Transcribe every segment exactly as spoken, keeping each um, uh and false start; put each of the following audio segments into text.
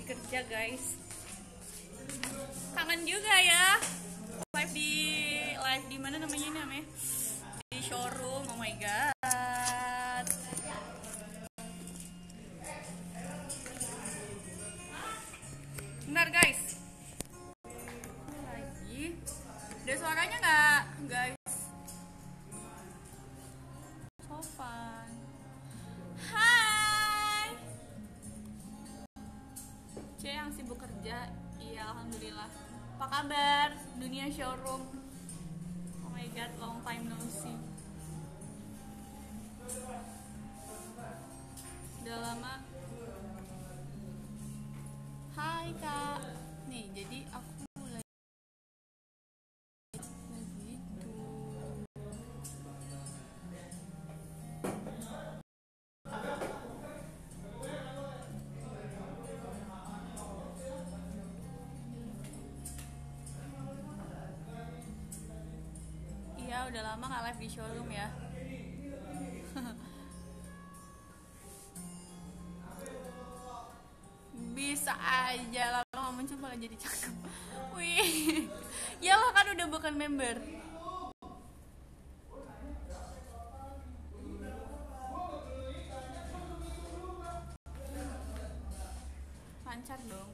kerja guys. Kangen juga ya. Live di live di mana namanya ini namanya? Di showroom. Oh my god. Bentar guys. Lagi. Ada suaranya nggak guys? Sofan. Hai. C yang sibuk kerja. Iya alhamdulillah. Apa kabar dunia showroom? Oh my god, long time no see. Udah lama. Hai kak. Nih jadi aku mulai begitu. Iya udah lama nggak live di showroom ya. Bisa aja lama muncul malah jadi cakep. Wih, ya lo kan udah bukan member. Lancar dong.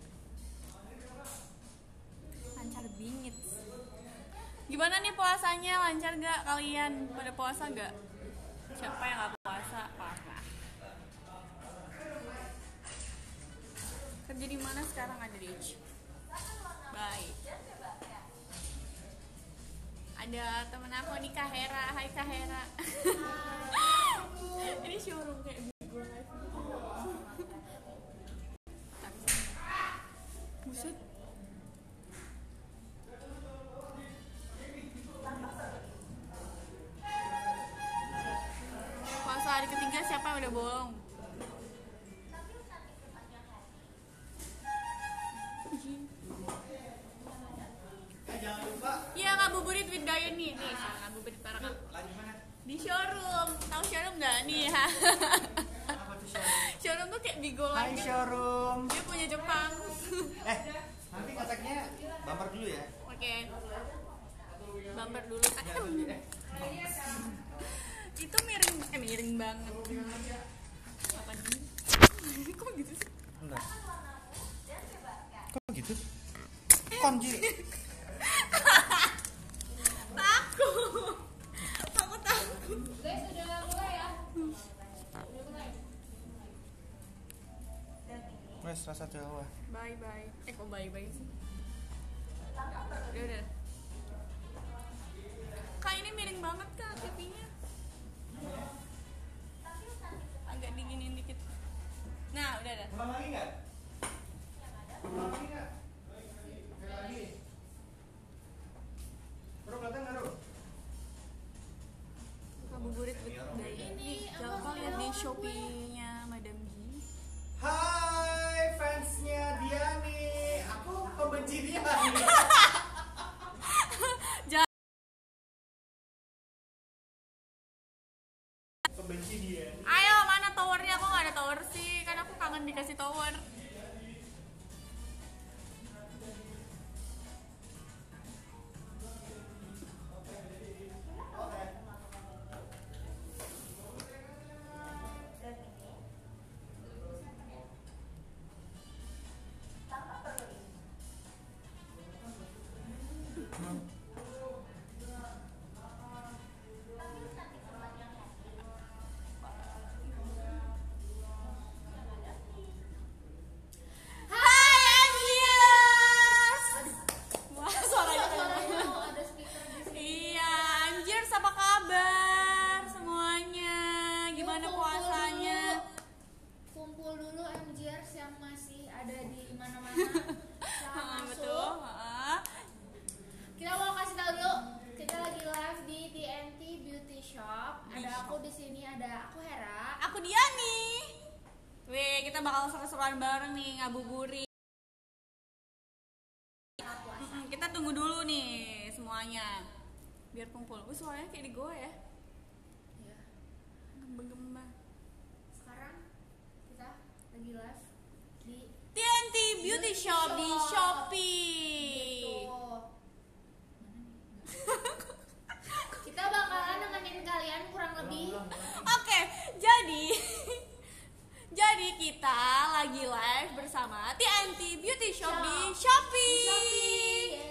Lancar bingit. Gimana nih puasanya? Lancar gak kalian? Pada puasa gak? Siapa yang gak puasa? Parah. Kerja di mana sekarang? Ada di H. Baik. Ada temen aku nih Kak Hera. Hai Kak Hera. Ini showroom kayak Bigo Live. Buset. Puasa hari ketiga siapa yang udah bolong? Iya ngabuburit with Dayan nih. Nih ngabuburit bareng aku. Di showroom. Tahu showroom nggak nih ya? Showroom tuh kayak Bigo Live. Hai showroom. Dia punya Jepang. Eh, nanti kontaknya bumper dulu ya. Oke. Bumper dulu. Itu miring, eh miring banget. Apa nih? Kok gitu sih? Bentar. Kok gitu? Konji. Takut. Aku takut. Guys, udah mulai ya? Udah mulai. Wes rasa Jawa. Bye bye. Eh kok bye bye sih? Udah udah. Kak ini miring banget kak T V-nya. Agak diginin dikit. Nah udah udah. Ulang lagi nggak? Ulang lagi nggak? Lagi. Bro datang nggak bro? Ngabuburit with Dayan. Nih jangan lupa lihat di Shopee-nya Madam G. Hai fansnya Diani. Aku pembenci dia. Pembenci dia. Ayo mana towernya? Aku nggak ada tower sih. Kan aku kangen dikasih tower. Kita bakal seru-seruan bareng nih ngabuburit. Mm-mm, kita tunggu dulu nih semuanya biar kumpul. Wih suaranya kayak di goa ya. Iya. Gembang-gembang. Sekarang kita lagi live di T N T Beauty Shop di Shopee. Gitu. Kita bakalan nemenin kalian kurang lebih. Oke, jadi jadi kita lagi live bersama T N T Beauty Shop di Shopee. Shopee. Yeay.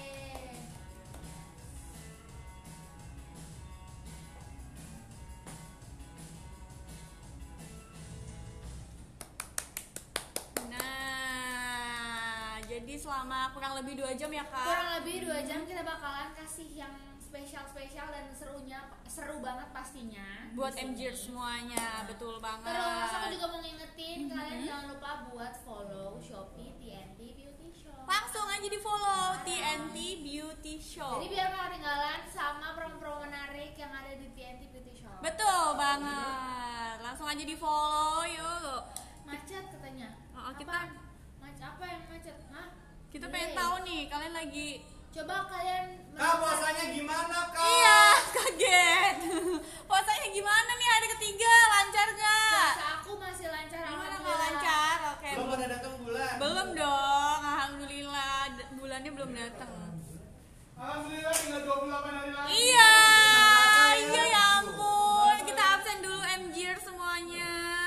Nah, jadi selama kurang lebih dua jam ya kak. Kurang lebih dua jam kita bakalan kasih yang spesial-spesial dan serunya seru banget pastinya. Buat di M J sini. semuanya, betul banget. Terus aku juga mau ngingetin Mhm. kalian jangan lupa buat follow Shopee T N T Beauty Shop. Langsung aja di follow T N T Beauty Shop. Jadi biar gak ketinggalan sama promo-promo menarik yang ada di T N T Beauty Shop. Betul banget. Langsung aja di follow yuk. Macet katanya. Oh, kita- Apaan? Macet apa yang macet? Hah? Kita Delay. pengen tahu nih kalian lagi. Coba kalian Kak, puasanya gimana, Kak? Iya, kaget. Puasanya gimana nih hari ketiga? Lancar gak? Puasa aku masih lancar. Gimana nggak alhamdulillah. lancar? Oke. Belum pada datang bulan. Belum dong. Alhamdulillah D- bulannya belum datang. Alhamdulillah tinggal dua puluh delapan hari lagi. Iya, iya ya ampun. Kita absen dulu M J semuanya.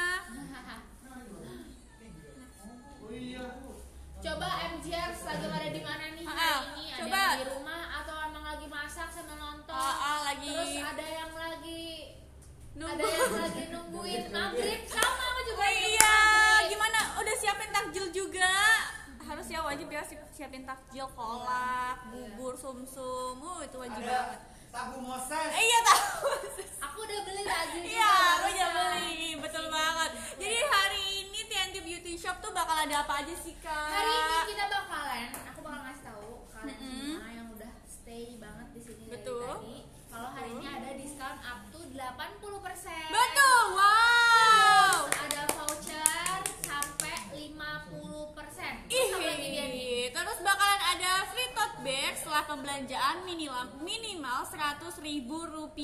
Oh iya. Coba M J R lagi pada di mana nih Ah, hari ini? Ada coba. yang di rumah atau emang lagi masak sambil nonton? Ah, ah, lagi Terus ada yang lagi nunggu. ada yang lagi nungguin maghrib sama aku juga. Oh, nungguin iya, maghrib. gimana? Udah siapin takjil juga? Harus ya, wajib ya si- siapin takjil, kolak, bubur, sumsum. Uh, itu wajib Ada banget. tahu Moses. Eh, iya tahu. Aku udah beli lagi. Iya, aku udah beli, betul banget. Jadi hari ini T N T Beauty Shop tuh bakal ada apa aja sih kak? Hari ini kita bakalan, aku bakal ngasih tahu kalian Mm-mm. semua yang udah stay banget di sini dari Betul. tadi. Kalau hari ini ada diskon up to delapan puluh persen. Betul, wow. Terus ada voucher sampai lima puluh persen. Ih, Terus apa lagi dia nih? terus bakalan ada free tote bag setelah pembelanjaan minimal minimal seratus ribu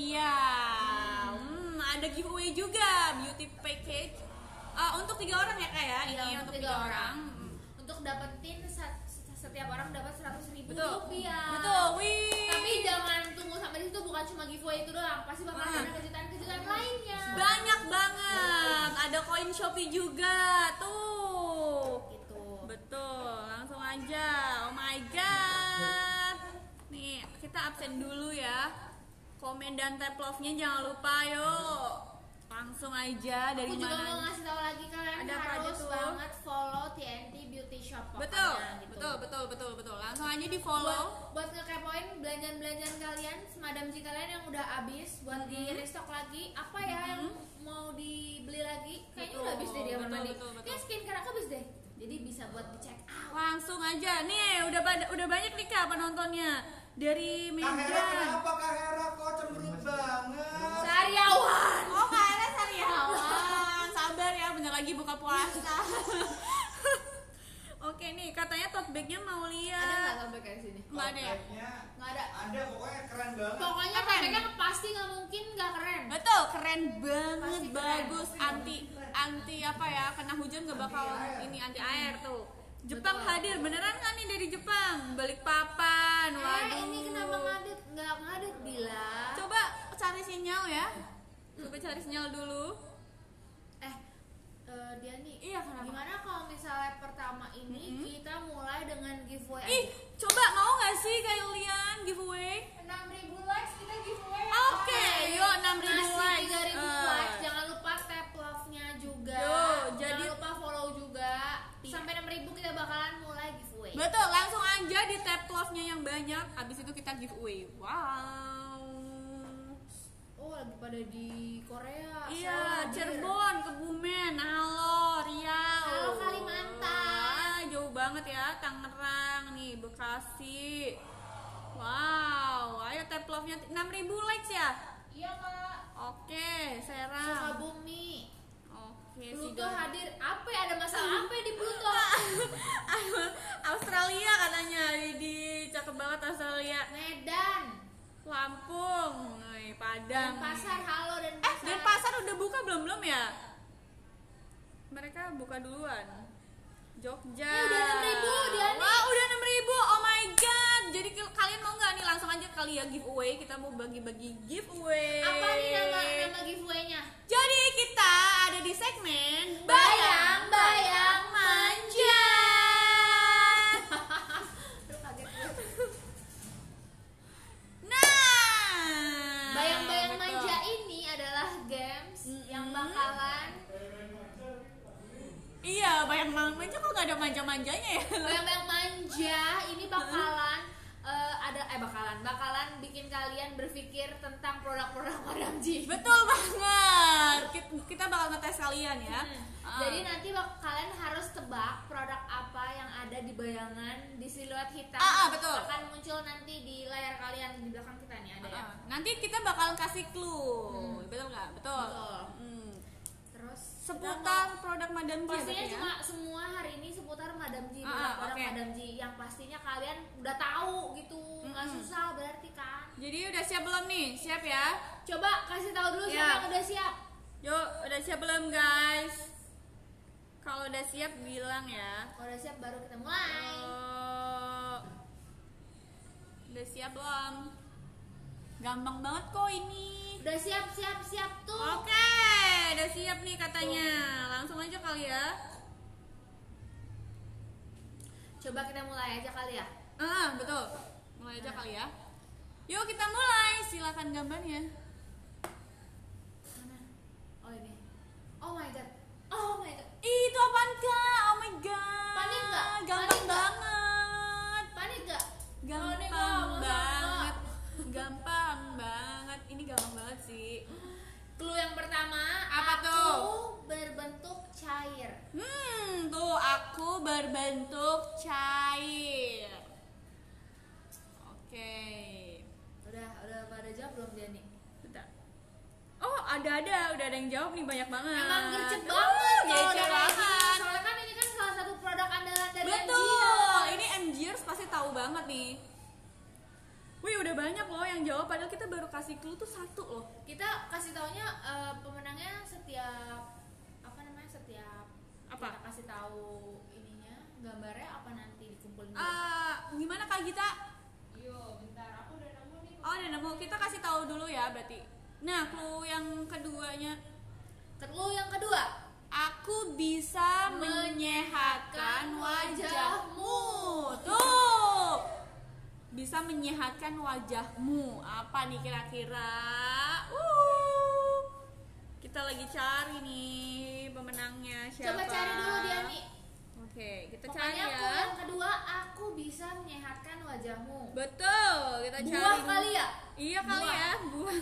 rupiah. Hmm, ada giveaway juga beauty package uh, untuk tiga orang ya kak ya? Iya, Ini untuk tiga orang. Untuk dapetin sa- setiap orang dapat seratus ribu Betul, rupiah. betul. Wih. Tapi jangan tunggu sampai di situ, bukan cuma giveaway itu doang. Pasti bakal Ah. ada kejutan-kejutan lainnya. Banyak banget. Ada koin Shopee juga tuh. Gitu. Betul, langsung aja. Oh my god. Nih, kita absen dulu ya. Komen dan tap love-nya jangan lupa yuk. Langsung aja dari Aku juga mau mana? ngasih tahu lagi kalian Ada apa aja harus tuh? banget follow T N T Beauty Shop pokoknya, Betul, gitu. betul, betul, betul, betul. Langsung aja di Buat, follow. buat ngekepoin belanjaan-belanjaan kalian, semadam jika kalian yang udah habis buat di restock lagi, apa ya yang mau dibeli lagi? Kayaknya Betul, udah habis deh dia betul, mandi. betul, betul. Kayak skincare aku habis deh. Jadi bisa buat dicek out. Langsung aja. Nih, udah bad- udah banyak nih Kak penontonnya. Dari Kak Hera Medan. kenapa Kak Hera kok cemberut banget? Sariawan. Oh, Kak Hera sariawan. Sabar ya, bentar lagi buka puasa. Oke nih, katanya tote bag-nya mau Ada nggak lihat. sampai kayak sini? Nggak ada ya? Topeknya Nggak ada. Ada, pokoknya keren banget. Pokoknya topengnya pasti nggak mungkin nggak keren. Betul, keren banget, Pasti keren. bagus, anti anti apa ya, kena hujan gak bakal ini anti air tuh. Jepang Betul. hadir, beneran kan nih dari Jepang? Balik papan, waduh. Eh, ini kenapa ngadet? Nggak ngadet bila. Coba cari sinyal ya. Coba cari sinyal dulu. Eh, eh, dia nih. Iya, kenapa? Gimana kalau misalnya pertama ini Mm-mm. kita mulai dengan giveaway Ih, aja? coba mau gak sih kalian giveaway? enam ribu likes kita giveaway. Oke, yuk enam ribu Masih likes. tiga ribu Eh. likes. Jangan lupa tap love-nya juga. Yo, Jangan jadi- lupa follow juga. Iya. Sampai enam ribu kita bakalan mulai giveaway. Betul, langsung aja di tap love-nya yang banyak. Habis itu kita giveaway. Wow. Oh, lagi pada di Korea. Iya, Selamat Cirebon, Kebumen, halo, Riau. Halo, Kalimantan. Wah, jauh banget ya, Tangerang nih, Bekasi. Wow, ayo tap love-nya enam ribu likes ya. Iya, Kak. Oke, Serang. Sukabumi. Oke, Pluto Sidoarjo. hadir. Apa ya, ada masalah apa ya di Pluto? Australia katanya, di cakep banget Australia. Medan. Lampung, Wih, Padang. Denpasar, halo Eh, Denpasar. Denpasar udah buka belum belum ya? Mereka buka duluan. Jogja. Ya udah enam ribu kali ya giveaway. Kita mau bagi-bagi giveaway. Apa nih nama nama giveaway-nya? Jadi kita ada di segmen Bayang-bayang manja. Aduh, kaget gue. Nah, Bayang-bayang betul. manja ini adalah games Mm-mm. yang bakalan Iya, bayang-bayang manja kok gak ada manja-manjanya ya? bayang-bayang manja ini bakalan eh, ada eh bakalan bakalan bikin kalian berpikir tentang produk-produk Madam Ji. Betul banget. Kita, kita bakal ngetes kalian ya. Hmm. Ah. Jadi nanti bak- kalian harus tebak produk apa yang ada di bayangan di siluet hitam. Ah, ah, betul. Akan muncul nanti di layar kalian di belakang kita nih ada ya. Ah, nanti kita bakal kasih clue. Hmm. Betul nggak? Betul. Betul. Hmm. Terus Seputar produk Madam Ji ya, pastinya berarti ya? cuma semua hari ini seputar Madam Ji, Ah, produk-produk oke. Madam Ji yang pastinya kalian udah tahu gitu, nggak Mm-mm. susah berarti kan. Jadi udah siap belum nih? Siap ya? Coba kasih tahu dulu Ya. siapa yang udah siap. Yuk, udah siap belum guys? Kalau udah siap bilang ya. Kalau udah siap baru kita mulai. Oh, udah siap belum? Gampang banget kok ini. Udah siap siap siap tuh. Oke, udah siap nih katanya. Langsung aja kali ya. Coba kita mulai aja kali ya. Ah, betul. Mulai aja kali ya. Yuk kita mulai. Silakan gambarnya. Mana? Oh ini. Oh my god. Oh my god. Ih, itu apaan kak? Oh my god. Panik nggak? Gampang Panik nggak? banget. Panik gak? Gampang Panik nggak? Masa banget. nggak? Gampang banget. Ini gampang banget sih. Clue yang pertama. Apa aku tuh? berbentuk cair. Hmm, tuh aku berbentuk cair. Oke. Udah udah pada jawab belum dia nih? Bentar. Oh, ada-ada, udah ada yang jawab nih banyak banget. Emang gercep Uh, banget kalau gercep udah kayak banget. gini. Soalnya kan ini kan salah satu produk andalan dari Betul. Ini M Gears pasti tahu banget nih. Wih, udah banyak loh yang jawab padahal kita baru kasih clue tuh satu loh. Kita kasih taunya eh, pemenangnya setiap apa namanya setiap Apa? kita kasih tahu ininya gambarnya apa nanti dikumpulin dulu. Ah, gimana Kak Gita? Yo, bentar aku udah nemu nih. Oh, udah nemu. Kita kasih tahu dulu ya berarti. Nah, clue yang keduanya, Clue yang kedua. aku bisa menyehatkan Menyehatkan wajahmu. Tuh. Bisa menyehatkan wajahmu. Apa nih kira-kira? Uh. Kita lagi cari nih pemenangnya siapa. Coba cari dulu dia nih. Oke, kita cari Pokoknya clue ya. yang kedua, aku bisa menyehatkan wajahmu. Betul, kita cari. Buah dulu. kali ya? Iya kali Buah. ya, buah.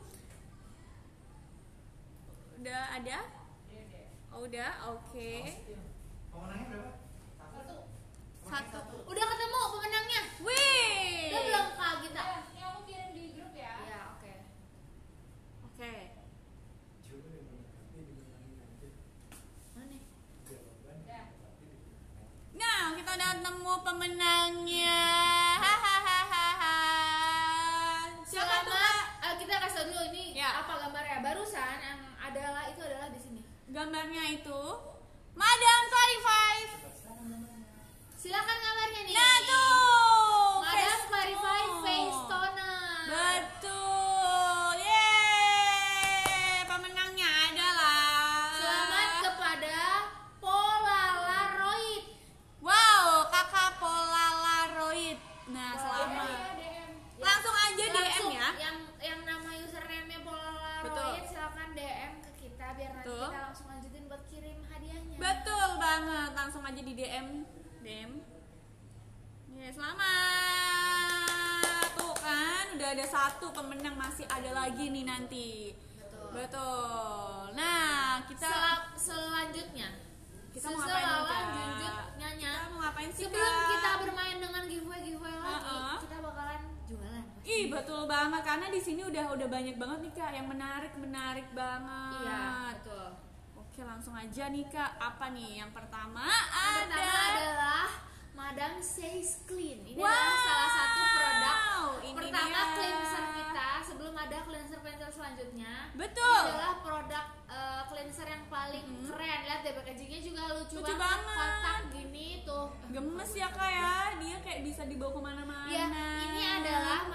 Udah ada? Oh, udah, oke. Pemenangnya berapa? Satu. Udah ketemu pemenangnya? Wih. Udah belum Kak Gita? Ini aku kirim di grup ya. Iya, oke. Oke. Coba deh mendekati dimenangin aja. Mana nih? Jawaban Dah. tapi dimenangin. Nah, kita udah nemu pemenangnya. Hahaha. Siapa tuh? Selamat. Kak? Eh, kita kasih tau dulu ini Ya. apa gambarnya. Barusan yang adalah itu adalah di sini. Gambarnya itu Madam Clarify. Silakan gambarnya nih. Nah, tuh. Madam face Clarify tone. Face Toner. Betul. Yeay. Pemenangnya adalah Selamat kepada Polaroid. Wow, Kakak Polaroid. Nah, selamat. D M. Langsung aja D M Langsung ya. Yang yang nama username-nya Polaroid Betul. silakan D M ke kita biar nanti Betul. kita langsung lanjutin buat kirim hadiahnya. Betul banget. Langsung aja di D M. D M. Ya, selamat. Tuh kan, udah ada satu pemenang, masih ada lagi nih nanti. Betul. Betul. Nah, kita Sel- selanjutnya Kita mau ngapain nih, Kak? selanjutnya kita mau ngapain sih, sebelum Kak? kita bermain dengan giveaway giveaway lagi Uh-uh. kita bakalan jualan. Ih, betul banget karena di sini udah udah banyak banget nih Kak yang menarik menarik banget. Iya, betul. Oke, langsung aja nih Kak. Apa nih? Yang pertama Yang ada pertama adalah Madam Says Clean. Ini Wow, adalah salah satu produk ini pertama dia. cleanser kita sebelum ada cleanser-cleanser selanjutnya. Betul. Ini adalah produk eh, cleanser yang paling Mhm. keren. Lihat deh packagingnya juga lucu, Lucu banget. banget. Kotak gini tuh. gemes ya Kak ya. Dia kayak bisa dibawa kemana-mana. Ya, ini adalah Madam Says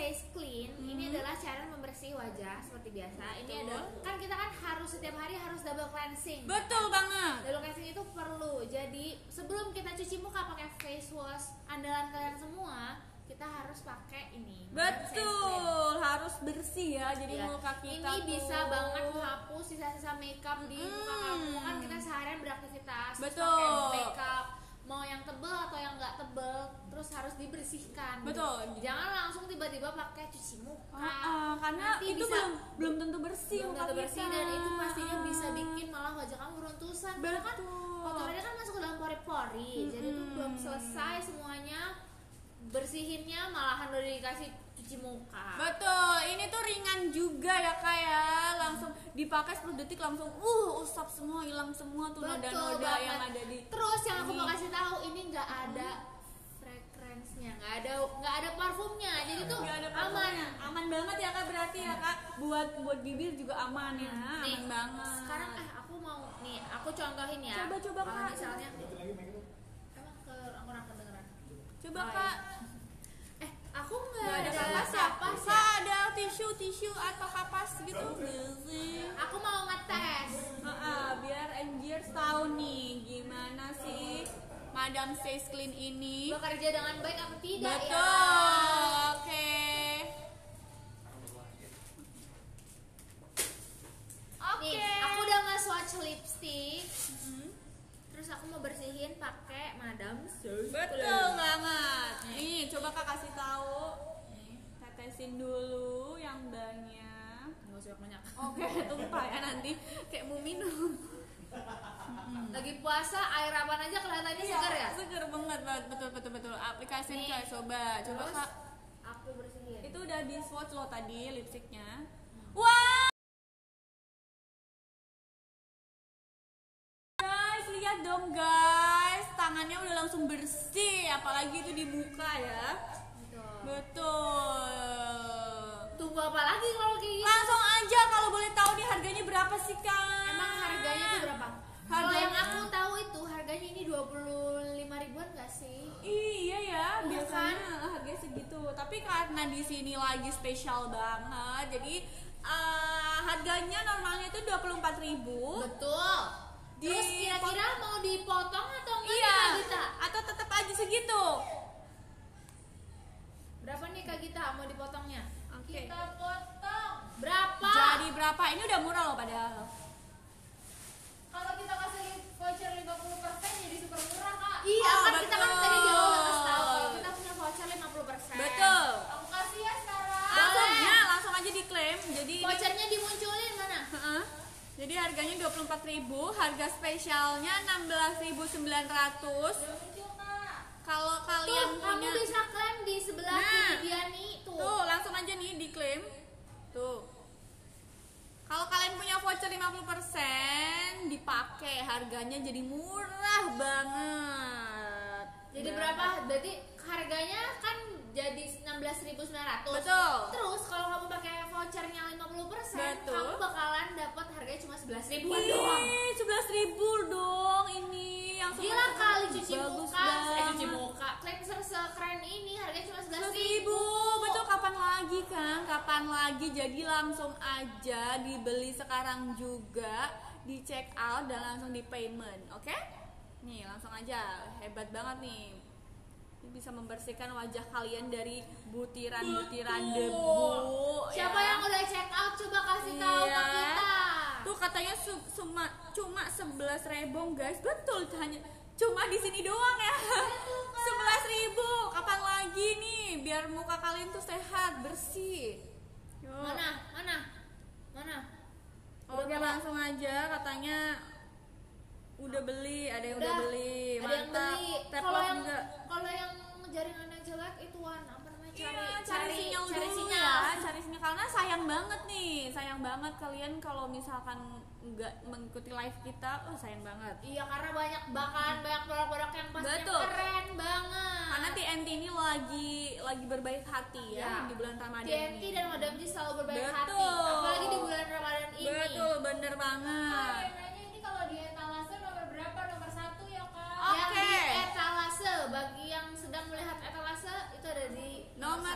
Face Clean Hmm. ini adalah cara membersih wajah seperti biasa. Ini Betul. ada kan kita kan harus setiap hari harus double cleansing. Betul banget. Double cleansing itu perlu. Jadi sebelum kita cuci muka pakai face wash andalan kalian semua, kita harus pakai ini. Face Clean. Betul, harus bersih ya. Jadi Ya, muka kita ini tuh bisa banget menghapus sisa-sisa makeup di muka Hmm. kamu. Kan kita seharian beraktivitas terus Betul. pakai makeup mau yang tebel atau yang nggak tebel terus harus dibersihkan. Betul. Jangan langsung tiba-tiba pakai cuci muka. Ah, ah, karena Nanti itu bisa- belum belum tentu bersih belum muka tentu bersih kita. dan itu pastinya bisa bikin malah wajah kamu beruntusan. Karena kan Betul. kotorannya kan masuk ke dalam pori-pori, jadi itu Mm-mm. belum selesai semuanya. Bersihinnya malahan udah dikasih cuci muka. Betul, ini tuh ringan juga ya kak ya. Langsung dipakai sepuluh detik langsung uh usap semua, hilang semua tuh Betul noda-noda banget. yang ada di. Terus yang aku ini. mau kasih tahu ini nggak ada fragrance-nya, nggak ada nggak ada parfumnya, jadi tuh Nggak ada aman. aman, aman banget ya kak berarti ya kak. Buat buat bibir juga aman ya, Nih, aman banget. sekarang eh aku mau nih aku contohin ya. Coba, coba, Kalau Kak. misalnya Satu lagi make up. emang ke aku nggak kedengeran. Coba Oh, kak. Eh aku nggak Nggak ada ada kapas ya? kapas ya. Kak ada tisu tisu atau kapas gitu nggak sih? Aku mau ngetes. Heeh, biar Angiers tahu nih gimana sih Madam Face Clean ini. Bekerja dengan baik apa tidak Betul, ya? oke. Oke. Nih, aku udah nge-swatch lipstick. Mm-mm. Terus aku mau bersihin pakai Madam Betul banget. Nih, coba kak kasih tahu. Tetesin dulu yang banyak. Nggak usah banyak. Oke, tumpah ya nanti kayak mau minum. Lagi puasa air apaan aja kelihatannya segar ya? Seger banget, banget. Betul betul betul. Aplikasi Nih. kak coba, coba Terus kak. aku bersihin. Itu udah di swatch lo tadi lipstiknya. Wah. Guys, lihat dong guys, tangannya udah langsung bersih, apalagi itu di muka ya. Betul. Betul. Tunggu apa lagi kalau kayak gitu? Langsung aja kalau boleh tahu nih harganya berapa sih kak? Emang harganya tuh berapa? Kalau Harganya- yang aku tahu itu harganya ini dua puluh lima ribuan gak sih? Iya ya, Iya biasanya harganya segitu. Tapi karena di sini lagi spesial banget, jadi eh, harganya normalnya itu dua puluh empat ribu. Betul. Di- Terus kira-kira mau dipotong atau enggak Iya. nih Kak Gita? Atau tetap aja segitu. Berapa nih Kak Gita mau dipotongnya? Oke. Kita potong. Berapa? Jadi berapa? Ini udah murah loh padahal. Kalau kita kasih voucher lima puluh persen jadi super murah, Kak. Iya Oh, kan kita kan betul. tadi di awal udah kasih tahu kalau kita punya voucher lima puluh persen. Betul. Aku kasih ya sekarang. Langsung ya, langsung aja diklaim. Jadi ini- Vouchernya dimunculin mana? Heeh. Jadi harganya dua puluh empat ribu, harga spesialnya enam belas ribu sembilan ratus. Udah muncul, Kak. Kalau Tuh, kalian kamu punya bisa klaim di sebelah Nah. kiri Diani tuh. Tuh, langsung aja nih diklaim. Tuh. Kalau kalian punya voucher lima puluh persen dipakai, harganya jadi murah banget. Jadi Dan- berapa? Berarti harganya kan jadi enam belas ribu sembilan ratus. Betul. Terus kalau kamu pakai vouchernya lima puluh persen, Betul. kamu bakalan dapat harganya cuma sebelas ribuan doang. Ih, sebelas ribu dong ini yang Gila kali cuci bagus muka, eh banget. cuci muka, cleanser sekeren ini harganya cuma sebelas Sebelas ribu. ribu, betul. Kapan lagi kan? Kapan lagi? Jadi langsung aja dibeli sekarang juga, di check out dan langsung di payment, oke? Nih langsung aja, hebat banget nih. Ini bisa membersihkan wajah kalian dari butiran-butiran debu. Siapa ya. yang udah check out coba kasih tahu Iya. ke kita. Tuh katanya su- cuma cuma sebelas ribu guys, betul hanya cuma di sini doang ya. Sebelas ribu, kapan lagi nih biar muka kalian tuh sehat bersih. Yuk. Mana? Mana? Mana? Oke langsung aja katanya udah beli, ada yang udah, Udah, beli, ada yang mantap. beli. Tap Kalau love yang juga. kalau yang jaringannya jelek itu Wan, apa namanya? Cari Iya, cari, sinyal cari dulu sinyal. ya, cari sinyal karena sayang banget nih, sayang banget kalian kalau misalkan nggak mengikuti live kita, oh sayang banget. Iya karena banyak bakalan banyak produk-produk yang pasti Betul. keren banget. Karena T N T ini lagi lagi berbaik hati ya, Ya. di bulan Ramadan T N T ini. dan Madam Ji selalu berbaik Betul. hati, apalagi di bulan Ramadan ini. Betul, bener banget. Kak, nanya ini kalau di etalase nomor berapa? Nomor satu ya, Kak. Yang Oke. di etalase, bagi yang sedang melihat etalase itu ada di Nomor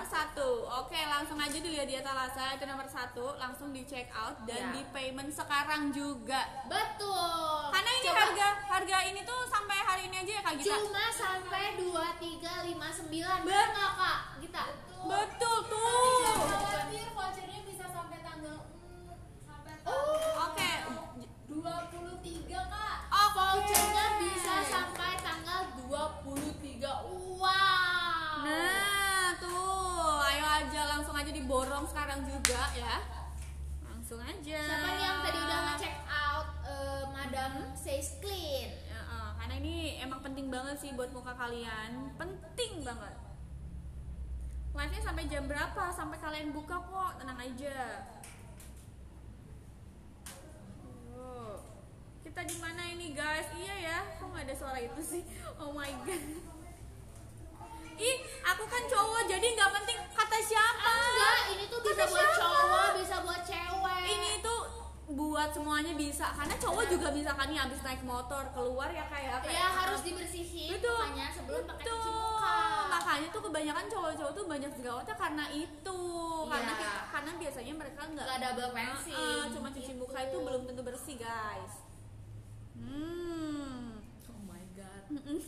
satu. Oke, langsung aja dilihat di etalase. Itu nomor satu, langsung di check out dan Ya. di payment sekarang juga. Betul. Karena ini Coba. harga harga ini tuh sampai hari ini aja ya Kak Gita. Cuma sampai dua tiga lima sembilan. Bet- Benar nggak Kak Gita? Betul Jangan tuh. khawatir, vouchernya bisa sampai tanggal mm, sampai Oh. Oke. dua puluh tiga kak. Oh, Vouchernya bisa sampai tanggal dua puluh tiga. Wow. Nah, tuh. Ayo aja langsung aja diborong sekarang juga ya. Langsung aja. Siapa nih yang tadi udah nge-check out eh, Madam Says Clean? Ya, eh, karena ini emang penting banget sih buat muka kalian. Penting banget. Live-nya sampai jam berapa? Sampai kalian buka kok, tenang aja. Oh. Kita di mana ini guys? Iya ya, kok nggak ada suara itu sih? Oh my god. Ih, aku kan cowok jadi nggak penting kata siapa. Ah, enggak, ini tuh bisa Kata buat siapa? cowok, bisa buat cewek. Ini tuh buat semuanya bisa, karena cowok juga bisa kan nih abis naik motor keluar ya kayak kayak ya harus dibersihin Betul. mukanya sebelum pakai Betul. cuci muka. Makanya tuh kebanyakan cowok-cowok tuh banyak jerawatnya karena itu. Karena Iya. karena biasanya mereka nggak Nggak double cleansing. Eh, eh, cuma cuci Gitu. muka itu belum tentu bersih, guys. Hmm. Oh my god.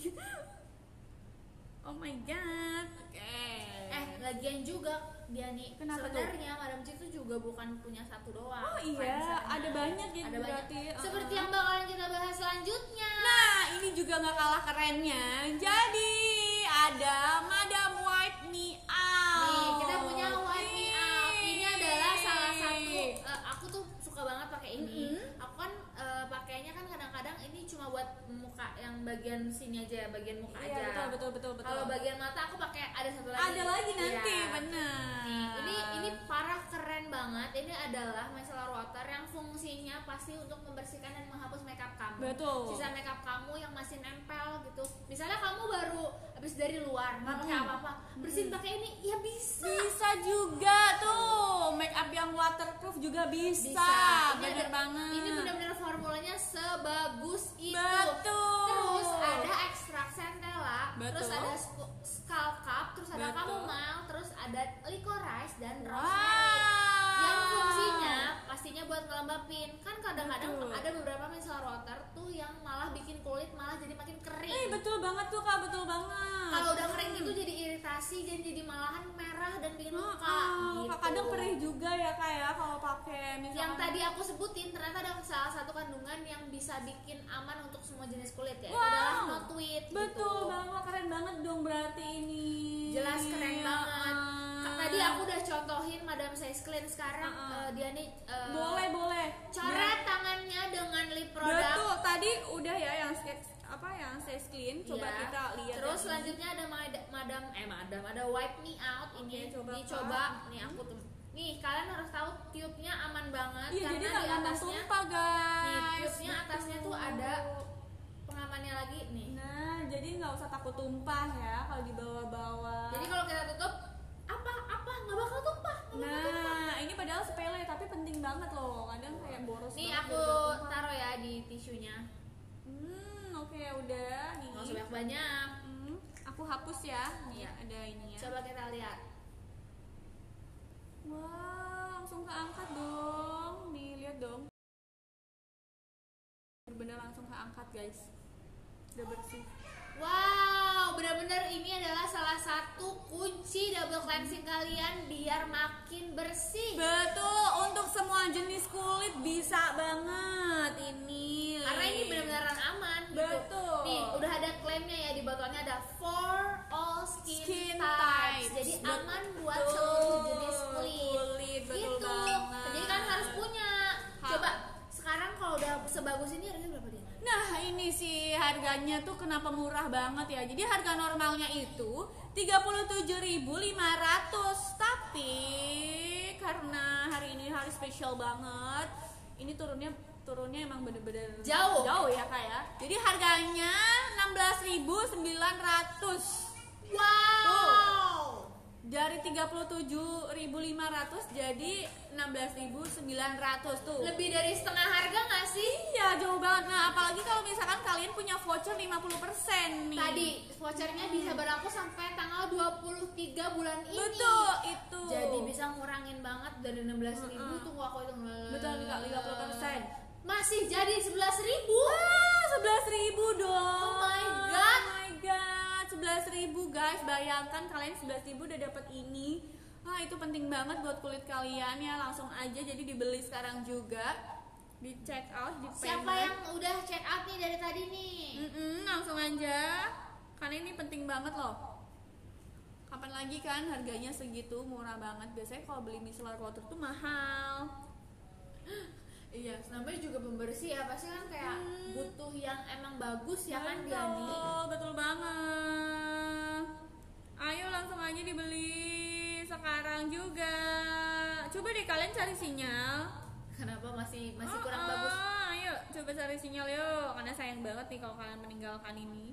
Oh my god. Oke. Eh, lagian juga dia nih Kenapa sebenarnya Madam Ci itu juga bukan punya satu doang. Oh iya, fansnya. ada banyak ya Ada banyak. berarti. Seperti Uh-uh. yang bakalan kita bahas selanjutnya. Nah, ini juga nggak kalah kerennya. Jadi ada Madam Wipe Me Out. Nih, kita punya Wipe Me Out. Ini adalah salah satu Nih. eh, aku tuh suka banget pakai ini. Mm-hmm. Aku kan eh, pakainya kan kadang-kadang ini cuma buat muka yang bagian sini aja, ya, bagian muka Iya, aja. betul betul betul betul. Kalau bagian mata aku pakai ada satu lagi. ada lagi nanti, Iya. benar. Nih, ini ini parah keren banget. Ini adalah micellar water yang fungsinya pasti untuk membersihkan dan menghapus makeup kamu. Betul. Sisa makeup kamu yang masih nempel gitu. Misalnya kamu baru habis dari luar, nggak pakai Mm-mm. apa-apa, bersihin pakai ini, ya bisa. Bisa juga tuh, make up yang waterproof juga bisa. Bisa. Ini Bener ada- banget. Ini benar-benar formulanya sebagus itu. Betul. Terus ada ekstrak centella, Betul. terus ada sku- skull cup, terus ada Betul. chamomile, terus ada licorice dan Wow. rosemary. Yang fungsinya pastinya buat ngelembapin. Kan kadang-kadang Betul. ada beberapa micellar water tuh yang malah bikin kulit malah jadi makin kering. Eh betul banget tuh Kak, betul banget. Kalau udah kering gitu jadi iritasi dan jadi malahan merah dan bikin Oh, luka. oh, gitu. kadang perih juga ya Kak ya kalau pakai misalkan. Yang tadi aku sebutin ternyata ada salah satu kandungan yang bisa bikin aman untuk semua jenis kulit ya. Itu Wow. adalah notweed. Betul gitu. banget, keren banget dong berarti ini. Jelas keren banget. Ah. Ka- Tadi aku udah contohin Madam Size Clean sekarang Ah, ah. eh, dia nih eh, Boleh boleh. coret tangannya dengan lip product. Betul, tadi udah ya yang sketch apa yang saya clean. Coba Iya. kita lihat. Terus yang ini. selanjutnya ada Mad- Madam eh Madam ada Wipe Me Out ini. Oke, coba, Nih Kak. coba nih aku tuh. Nih kalian harus tahu tube-nya aman banget Iya, karena jadi di nggak gampang atasnya tumpah guys. nih tube-nya atasnya tuh ada pengamannya lagi nih. Nah, jadi nggak usah takut tumpah ya kalau di bawah-bawah. Jadi kalau kita tutup apa apa nggak bakal tumpah. nggak bakal tumpah. Nah, ini padahal sepele tapi penting banget loh. Kadang kayak boros. Nih banget aku gara-gara tumpah. taruh ya di tisunya. Hmm, oke udah nih. Nggak usah banyak banyak. Hmm, aku hapus ya. Nih Iya. ada ininya. Coba kita lihat. Wah, langsung keangkat dong. Nih, lihat dong. Bener langsung keangkat, guys. Udah bersih. Wow, benar-benar ini adalah salah satu kunci double cleansing kalian biar makin bersih. Betul, untuk semua jenis kulit bisa banget ini. Karena ini benar-benar aman. gitu. Betul. Nih, udah ada klaimnya ya di botolnya ada for all skin, Skin types. types. Jadi Betul. aman buat seluruh jenis kulit. Kulit, betul gitu. banget. Jadi kan harus punya. Ha. Coba sekarang kalau udah sebagus ini harganya berapa dia? Nah, ini sih harganya tuh kenapa murah banget ya. Jadi harga normalnya itu tiga puluh tujuh ribu lima ratus. Tapi karena hari ini hari spesial banget, ini turunnya turunnya emang bener-bener Jauh. jauh ya Kak ya. Jadi harganya enam belas ribu sembilan ratus. Wow. dari tiga puluh tujuh ribu lima ratus jadi enam belas ribu sembilan ratus tuh. Lebih dari setengah harga nggak sih? Iya, jauh banget. Nah, apalagi kalau misalkan kalian punya voucher lima puluh persen nih. Tadi vouchernya bisa berlaku sampai tanggal dua puluh tiga bulan ini. Betul, itu. Jadi bisa ngurangin banget dari enam belas ribu. Mm-mm. Tunggu aku hitung. Betul, tiga puluh persen. Masih jadi sebelas ribu. Wah, sebelas ribu dong. Oh my God. Oh my god, sebelas ribu guys. Bayangkan kalian sebelas ribu udah dapat ini. Wah, itu penting banget buat kulit kalian ya. Langsung aja jadi dibeli sekarang juga. Di check out, di Siapa payment. yang udah check out nih dari tadi nih? Mm-mm, langsung aja. Karena ini penting banget loh. Kapan lagi kan harganya segitu, murah banget. Biasanya kalau beli micellar water tuh mahal. Iya, namanya juga pembersih ya, pasti kan kayak Hmm. butuh yang emang bagus ya kan Betul, Diani. betul banget. Ayo langsung aja dibeli sekarang juga. Coba deh kalian cari sinyal. Kenapa masih masih Oh, kurang oh, bagus? Ayo coba cari sinyal yuk. Karena sayang banget nih kalau kalian meninggalkan ini.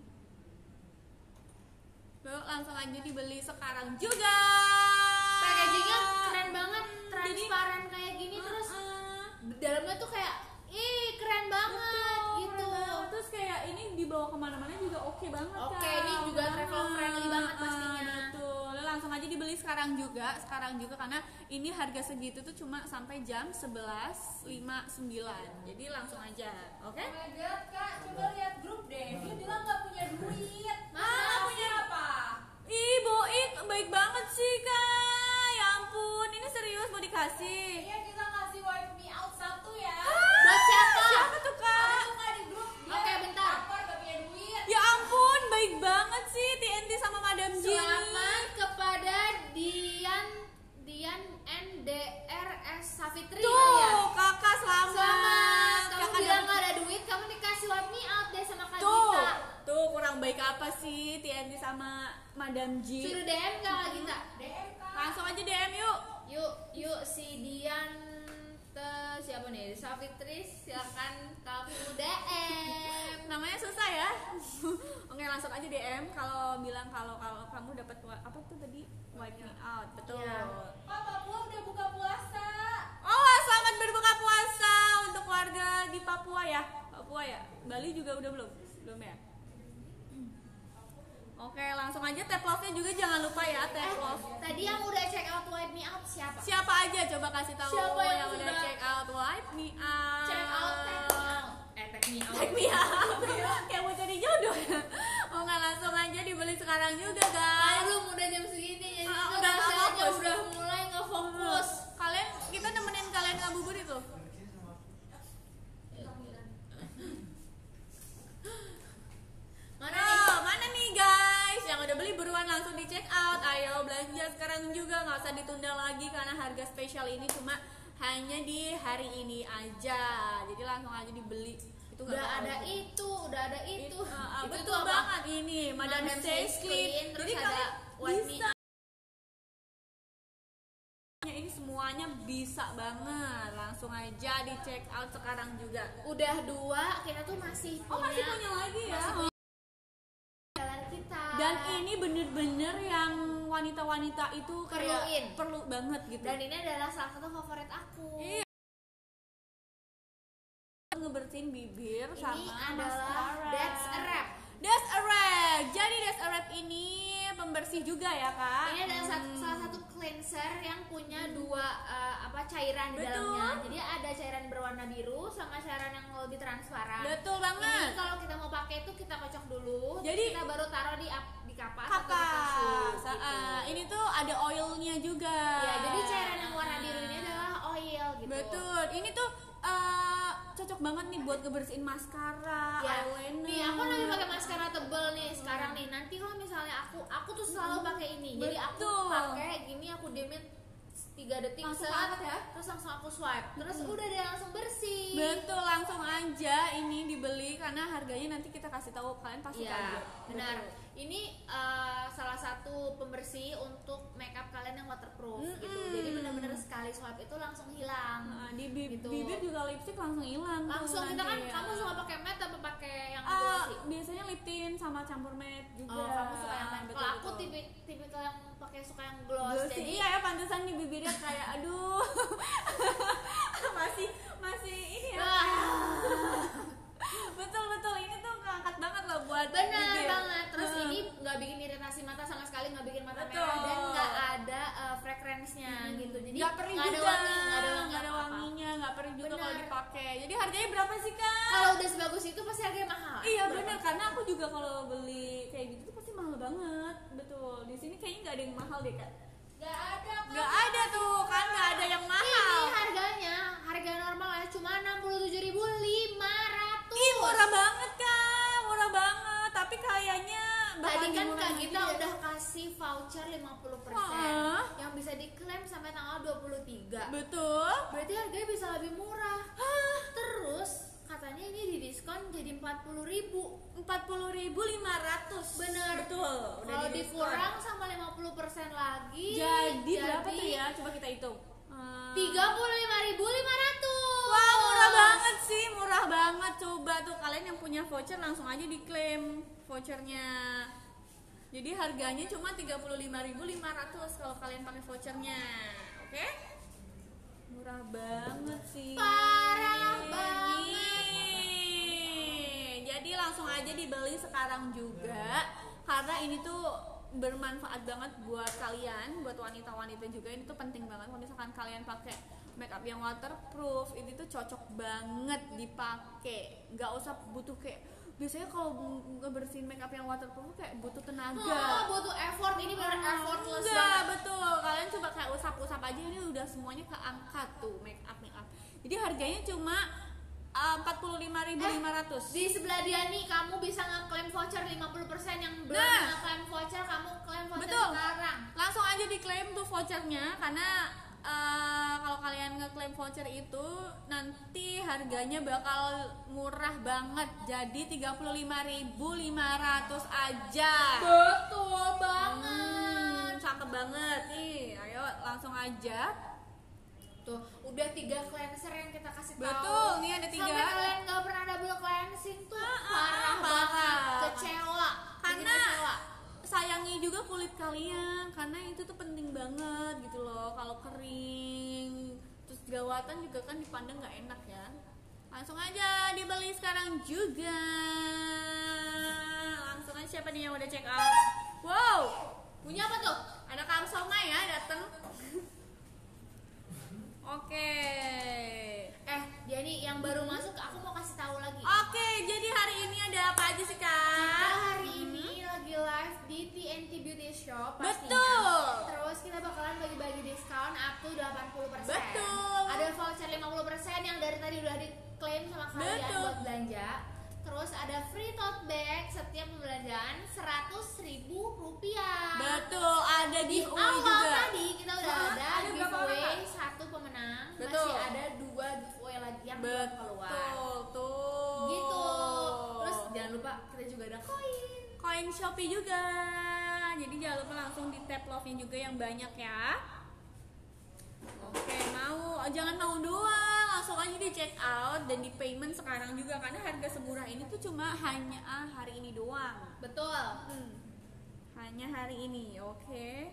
Yuk langsung aja dibeli sekarang juga. Packagingnya keren banget, Jadi- transparan kayak gini, terus Uh-uh. dalamnya tuh kayak ih keren banget Betul, gitu. betul. Terus kayak ini dibawa kemana-mana juga oke banget. Oke, Kak. ini juga travel friendly banget Ah, pastinya. betul. Lalu langsung aja dibeli sekarang juga, sekarang juga karena ini harga segitu tuh cuma sampai jam sebelas lima puluh sembilan. Jadi langsung aja, oke? Oh my god, Kak, coba lihat grup deh. Dia bilang nggak punya duit. Masa punya apa? Ih, Boik baik banget sih, Kak. Ya ampun, ini serius mau dikasih. Iya, kita ngasih wipe me out satu ya. Buat siapa? Siapa tuh, Ada Kak? tuh Kak di grup. Dia Oke, bentar. lapar, nggak punya duit. Ya ampun, baik banget sih T N T sama Madam Jenny. Selamat kepada Dian Dian N D R S Safitri Tuh, ya. Kakak selamat. Selamat. Kamu Kakak bilang dapet- gak ada duit, kamu dikasih wipe me out deh sama Kak Tuh, Gita. tuh kurang baik apa sih T N T sama Madam J? Suruh D M gak Kak Gita? D M Kak. Langsung aja D M yuk. Yuk, yuk si Dian te siapa nih? Safitri, silakan kamu D M. Namanya susah ya. Oke, langsung aja D M kalau bilang kalau kalau kamu dapat wa- apa tuh tadi? Wipe me out. Betul. Iya. Kak, Papua udah buka puasa. Oh, selamat berbuka puasa untuk warga di Papua ya. Papua ya. Bali juga udah belum? Belum ya? Oke, langsung aja tap love-nya juga jangan lupa ya, tap Eh, love. tadi yang udah check out wipe me out siapa? Siapa aja coba kasih tahu Siapa yang udah sudah check out wipe me out. Check out, tag me out. Eh, tag me out. Check me out. Kayak mau jadi jodoh. Oh nggak, langsung aja dibeli sekarang juga guys. Belum udah jam segini jadi Ah, kita udah bacanya fokus. udah mulai nggak fokus. Kalian kita nemenin kalian ngabuburit tuh. Mana Oh, nih? mana nih guys? Yang udah beli buruan langsung di check out. Ayo belanja sekarang juga, nggak usah ditunda lagi karena harga spesial ini cuma hanya di hari ini aja. Jadi langsung aja dibeli. Itu nggak Udah bakal ada rugi. itu, udah ada itu. Ah, ah, Itu betul tuh apa? banget ini Madam Madam Stay Stay Clean. Clean, terus Jadi ada kalian wipe me bisa ini semuanya bisa banget. Langsung aja di check out sekarang juga. Udah dua, kita tuh masih punya. Oh, masih punya lagi ya. masih punya jalan kita. Dan ini bener-bener yang wanita-wanita itu kayak Perluin. perlu banget gitu. Dan ini adalah salah satu favorit aku. Iya. Ngebersihin bibir Ini sama adalah mascara. That's a Wrap. That's a Wrap. Jadi That's a Wrap ini pembersih juga ya kak. Ini adalah satu- Hmm. salah satu cleanser yang punya dua uh, apa cairan di Betul. dalamnya. Jadi ada cairan berwarna biru sama cairan yang lebih transparan. Betul Ini banget. kalau kita mau pakai itu kita kocok dulu. Jadi- kita baru taruh di ap- di kapas atau di Kapas. tisu, Ah, gitu. ini tuh ada oilnya juga. Ya, jadi cairan yang warna biru ini adalah oil gitu. Betul. Ini tuh eh, cocok banget nih buat ngebersihin maskara, Ya, eyeliner. nih aku lagi pakai maskara tebel nih sekarang nih. Nanti kalau misalnya aku aku tuh selalu pakai ini. Jadi aku Betul. pakai gini, aku diemin tiga detik Langsung set, angkat ya? terus langsung aku swipe. Terus udah deh langsung bersih. Betul, langsung aja ini dibeli karena harganya nanti kita kasih tahu kalian pasti Iya, kaget. benar. Betul. ini uh, salah satu pembersih untuk makeup kalian yang waterproof Mm-mm. gitu. Jadi benar-benar sekali swipe itu langsung hilang. Nah, di bi- Gitu. bibir juga lipstick langsung hilang. tuh Langsung kita kan nanti ya. kamu suka pakai matte apa pakai yang Ah, glossy? biasanya lip tint sama campur matte juga. Oh, kamu suka yang matte. Betul, Kalau aku betul. tipe tipikal yang pakai suka yang gloss. Glossy. Jadi Iya ya, pantesan di bibirnya kayak aduh. masih masih ini ya. wah, betul betul ini tuh ngangkat banget loh buat benar bibir. banget. Terus Heeh. ini nggak bikin iritasi mata sama sekali, nggak bikin mata Betul. merah dan nggak ada uh, fragrance-nya gitu. Jadi nggak perih nggak ada juga, wangi, nggak ada wangi nggak ada apa-apa. wanginya, nggak perih juga Benar. kalau dipakai. Jadi harganya berapa sih kak? Kalau udah sebagus itu pasti harganya mahal. Iya Berapa? benar, karena aku juga kalau beli kayak gitu tuh pasti mahal banget. Betul. Di sini kayaknya nggak ada yang mahal deh kak. Nggak ada. Kak. Nggak ada tuh kan, nggak ada yang mahal. Ini harganya, harga normal ya cuma enam puluh tujuh ribu lima ratus. Ih murah banget kak, murah banget. Tapi kayaknya bakal Tadi kan dimurahin Kak Gita juga. udah kasih voucher lima puluh persen Wah. yang bisa diklaim sampai tanggal dua puluh tiga. Betul. Berarti harganya bisa lebih murah. Terus katanya ini didiskon jadi empat puluh ribu. Empat puluh ribu lima ratus. Bener. Betul. Udah Kalau didiskon. dikurang sama lima puluh persen lagi Jadi, berapa tuh ya? Coba kita hitung. Hmm. tiga puluh lima ribu lima ratus. Wah murah banget sih, murah banget. Coba tuh kalian yang punya voucher langsung aja diklaim vouchernya. Jadi harganya cuma tiga puluh lima ribu lima ratus kalau kalian pakai vouchernya. Oke? Murah banget sih. Parah banget. Nih. Jadi langsung aja dibeli sekarang juga karena ini tuh bermanfaat banget buat kalian, buat wanita-wanita juga. Ini tuh penting banget kalau misalkan kalian pakai makeup yang waterproof, ini tuh cocok banget dipakai. Nggak usah butuh kayak biasanya kalau ngebersihin makeup yang waterproof kayak butuh tenaga. Oh, butuh effort. Ini benar effortless Enggak, banget. betul. Kalian coba kayak usap-usap aja ini udah semuanya keangkat tuh makeup makeup. Jadi harganya cuma empat puluh lima ribu lima ratus. Di sebelah dia nih kamu bisa ngeklaim voucher lima puluh persen yang belum Nah. ngeklaim voucher, kamu klaim voucher Betul. sekarang. Langsung aja diklaim tuh vouchernya karena eh, kalau kalian ngeklaim voucher itu nanti harganya bakal murah banget. Jadi tiga puluh lima ribu lima ratus aja. Betul banget. Hmm, cakep banget nih. Ayo langsung aja. Tuh, udah tiga cleanser yang kita kasih tahu. Betul, nih ada tiga. Sampai kalian nggak pernah double cleansing tuh Ah, ah, parah parah. banget. Kecewa. Bikin Karena kecewa. sayangi juga kulit kalian karena itu tuh penting banget gitu loh. Kalau kering terus jerawatan juga kan dipandang nggak enak ya. Langsung aja dibeli sekarang juga. Langsung aja, siapa nih yang udah check out? Wow, Punya apa tuh? ada Kang Soma ya dateng. Oke. Eh, jadi yang baru masuk aku mau kasih tahu lagi. Oke, jadi hari ini ada apa aja sih Kita Kak? hari ini lagi live di T N T Beauty Shop pastinya. Betul. Terus kita bakalan bagi-bagi diskon up to delapan puluh persen. Betul. Ada voucher lima puluh persen yang dari tadi udah diklaim sama kalian Betul. buat belanja. Terus ada free tote bag setiap pembelanjaan seratus ribu rupiah. Betul, ada Di giveaway awal juga. tadi kita udah Hah? ada, Ada berapa giveaway orang, satu pemenang. Betul. Masih ada dua giveaway lagi yang belum keluar. Betul, tuh. Gitu. Terus jangan lupa kita juga ada koin. Koin Shopee juga. Jadi jangan lupa langsung di tap love-nya juga yang banyak ya. Oke, mau oh, jangan mau doang, langsung aja di check out dan di payment sekarang juga karena harga semurah ini tuh cuma hanya ah, hari ini doang. Betul. Hmm. Hanya hari ini, oke.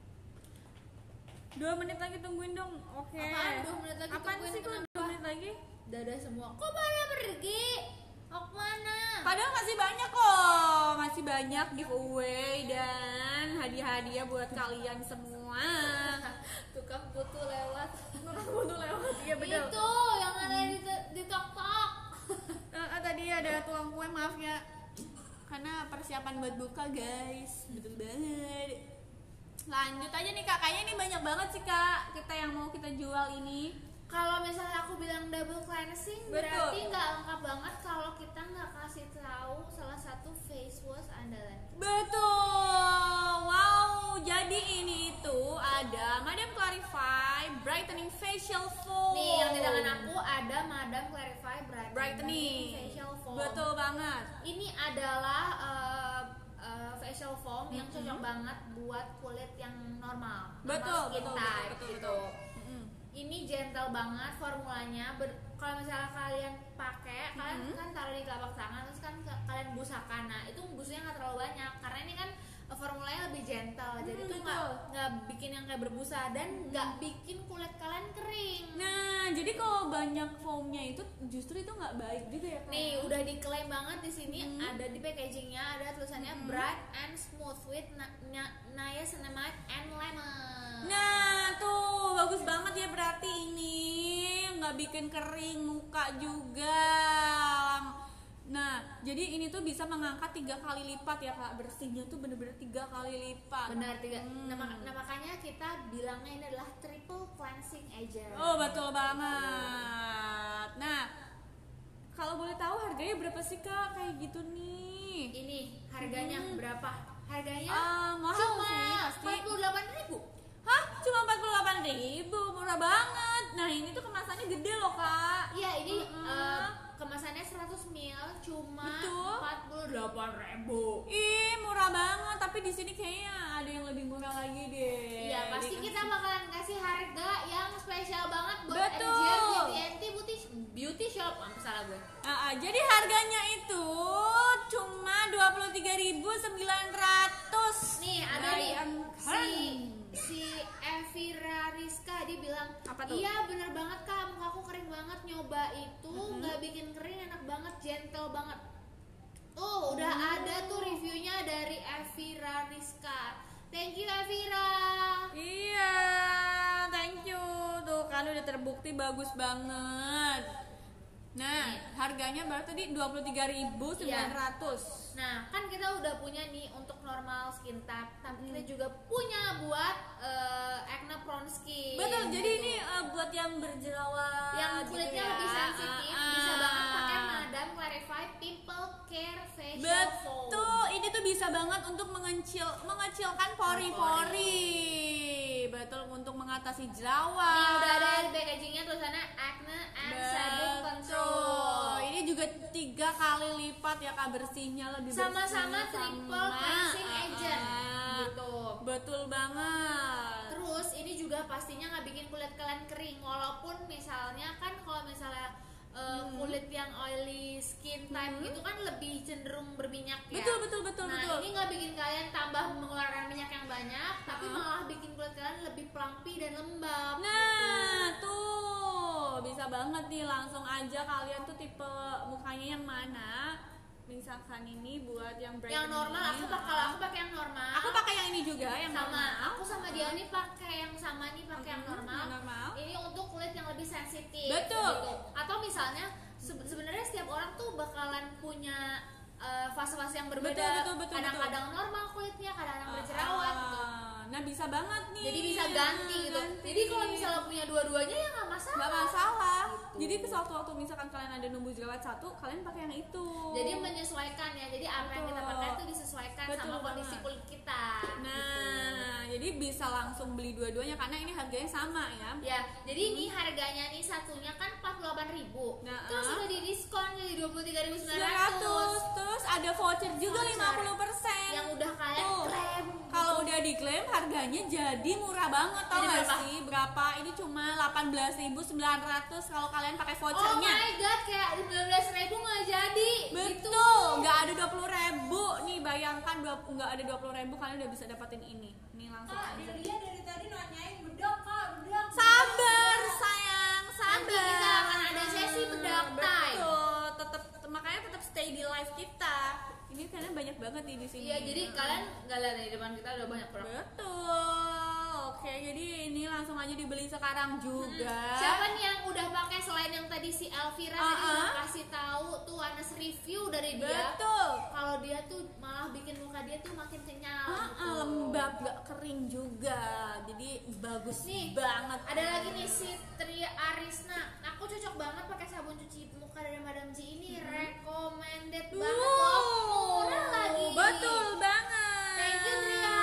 Dua menit lagi tungguin dong, oke. Apaan dua menit lagi Apaan tungguin, sih kok kenapa? dua menit lagi? Dadah semua. Kok pada pergi? Mau kemana? Padahal masih banyak kok, masih banyak giveaway dan hadiah-hadiah buat kalian semua. Tukang putu lewat. Butuh lewat, iya bener. Itu yang ada di, di tok-tok. Eh, eh, tadi ada tukang kue, maaf ya, karena persiapan buat buka guys, betul banget. Lanjut aja nih kak, kayaknya ini banyak banget sih kak kita yang mau kita jual ini. Kalau misalnya aku bilang double cleansing, Betul. berarti nggak lengkap banget kalau kita nggak kasih tahu salah satu face wash andalan. Betul, wow, jadi ini itu ada Madam Clarify Brightening Facial Foam. Nih yang di tangan aku ada Madam Clarify Brightening, Brightening Facial Foam. Betul banget. Ini adalah uh, uh, facial yang cocok banget buat kulit yang normal, normal Betul, skin betul, type betul, betul, gitu. betul. Mm-mm. Ini gentle banget formulanya. Ber- kalau misalnya kalian pakai, kalian Mm-hmm. kan taruh di telapak tangan terus kan ke- kalian busakan. Nah, itu busanya nggak terlalu banyak karena ini kan eh, formulanya lebih gentle. Jadi Hmm, tuh nggak betul. nggak bikin yang kayak berbusa dan nggak bikin kulit kalian kering. Nah, jadi kalau banyak foamnya itu justru itu nggak baik juga ya, Kak? Nih udah diklaim banget di sini, Hmm. ada di packagingnya ada tulisannya Hmm. bright and smooth with na- na- niacinamide and lemon. Nah, tuh bagus banget ya, berarti ini nggak bikin kering muka juga. Nah, jadi ini tuh bisa mengangkat tiga kali lipat ya, Kak. Bersihnya tuh bener-bener tiga kali lipat. Benar tiga. Hmm. Nah, mak- nah, makanya kita bilangnya ini adalah triple cleansing agent. Oh, betul banget. Nah, kalau boleh tahu harganya berapa sih, Kak? Kayak gitu nih. Ini harganya Hmm. berapa? Harganya Ah, mahal cuma sih, pasti. empat puluh delapan ribu. Hah? Cuma empat puluh delapan ribu, murah banget. Nah, ini tuh kemasannya gede loh, Kak. Iya, ini Mm-mm. eh, kemasannya seratus ml cuma Betul. empat puluh delapan ribu. Ih, murah banget. Tapi di sini kayaknya ada yang lebih murah lagi deh. Iya, pasti Dikasih- kita bakalan kasih harga yang spesial banget buat Betul. M J S Beauty and Tea Beauty, Beauty Shop. Ah, salah gue. Ah, ah, jadi harganya itu cuma dua puluh tiga ribu sembilan ratus. Nih, ada nih si Bayangkan. si Evira Rizka, dia bilang, Apa tuh? iya bener banget Kak, muka aku kering banget, nyoba itu nggak bikin kering, enak banget, gentle banget. Tuh udah ada tuh reviewnya dari Evira Rizka. Thank you Evira. Iya, thank you. Tuh kan udah terbukti bagus banget. Nah, harganya berarti tadi dua puluh tiga ribu sembilan ratus. Nah, kan kita udah punya nih untuk normal skin type, tapi kita juga punya buat eh, acne prone skin. Betul, jadi gitu. ini uh, buat yang berjerawat yang gitu kulitnya ya. lebih sensitif Ah, ah. bisa banget pakai Madam Clarify Pimple Care Facial Foam. Betul, ini tuh bisa banget untuk mengecil mengecilkan pori-pori. Betul, untuk mengatasi jerawat. Nih udah ada di packagingnya tulisannya acne and sebum control. Ini juga tiga kali lipat ya, Kak, bersihnya lebih Sama-sama bersih, triple sama. cleansing Ah, agent ah. gitu. Betul banget. Terus ini juga pastinya nggak bikin kulit kalian kering, walaupun misalnya kan kalau misalnya uh, Hmm. kulit yang oily skin type Hmm. gitu kan lebih cenderung berminyak ya. Betul, betul, betul, Nah betul. ini nggak bikin kalian tambah mengeluarkan minyak yang banyak, tapi Uh-uh. malah bikin kulit kalian lebih plumpy dan lembab. Nah, tuh bisa banget nih, langsung aja kalian tuh tipe mukanya yang mana. Misalkan ini buat yang bright Yang normal ini, aku pakai ah. aku pakai yang normal. Aku pakai yang ini juga, yang sama normal. aku sama dia nih pakai yang sama nih pakai yang Mhm, normal. yang normal. Ini untuk kulit yang lebih sensitif. Betul. gitu. Atau misalnya se- sebenarnya setiap orang tuh bakalan punya uh, fase-fase yang berbeda. Betul, betul, betul, Kadang-kadang normal kulitnya, kadang-kadang Ah, berjerawat. gitu. ah. Nah, bisa banget nih. Jadi bisa ganti gitu. Ganti. Jadi kalau misalnya punya dua-duanya ya nggak masalah. nggak masalah. Gitu. Jadi sewaktu-waktu misalkan kalian ada numbuh jerawat satu, kalian pakai yang itu. Jadi menyesuaikan ya. Jadi apa yang kita Betul. pakai itu disesuaikan Betul sama kondisi banget. kulit kita. Nah, jadi bisa langsung beli dua-duanya karena ini harganya sama ya. Ya, jadi ini harganya nih satunya kan empat puluh delapan ribu. Nah, Terus ah. udah di diskon jadi dua puluh tiga ribu sembilan sembilan ratus. ratus. Terus ada voucher juga Voucher. lima puluh persen. Yang udah kalian Tuh. klaim. Kalau udah diklaim harganya jadi murah banget, tau Jadi gak berapa? sih? Berapa? Ini cuma delapan belas ribu sembilan ratus kalau kalian pakai Oh vouchernya. my god, kayak sembilan belas ribu nggak jadi. Gitu. Betul, nggak ada dua puluh ribu nih, bayangkan dua- nggak ada dua puluh ribu kalian udah bisa dapetin ini. Nih langsung Kak, aja. dia dari tadi nanyain bedak kak, bedak. Sabar sayang, Nanti sabar. kita akan ada sesi bedak time. Betul, tetap makanya tetap stay di live kita. Ini karena banyak banget nih di sini. Iya, jadi kalian nggak lihat di depan kita udah banyak produk. Betul. Oke, jadi ini langsung aja dibeli sekarang juga. Siapa nih yang udah pakai selain yang tadi si Elvira tadi Uh-uh. udah kasih tahu tuh Anas review dari dia. Betul. Kalau dia tuh malah bikin muka dia tuh makin kenyal. Ah, gitu. ah, lembab, gak kering juga. Jadi bagus Nih, banget. Ada lagi nih si Tri Arisna. Aku cocok banget pakai sabun cuci muka dari Madam G ini. Recommended Wow, banget loh. Murah lagi. betul banget. Thank you, Tria.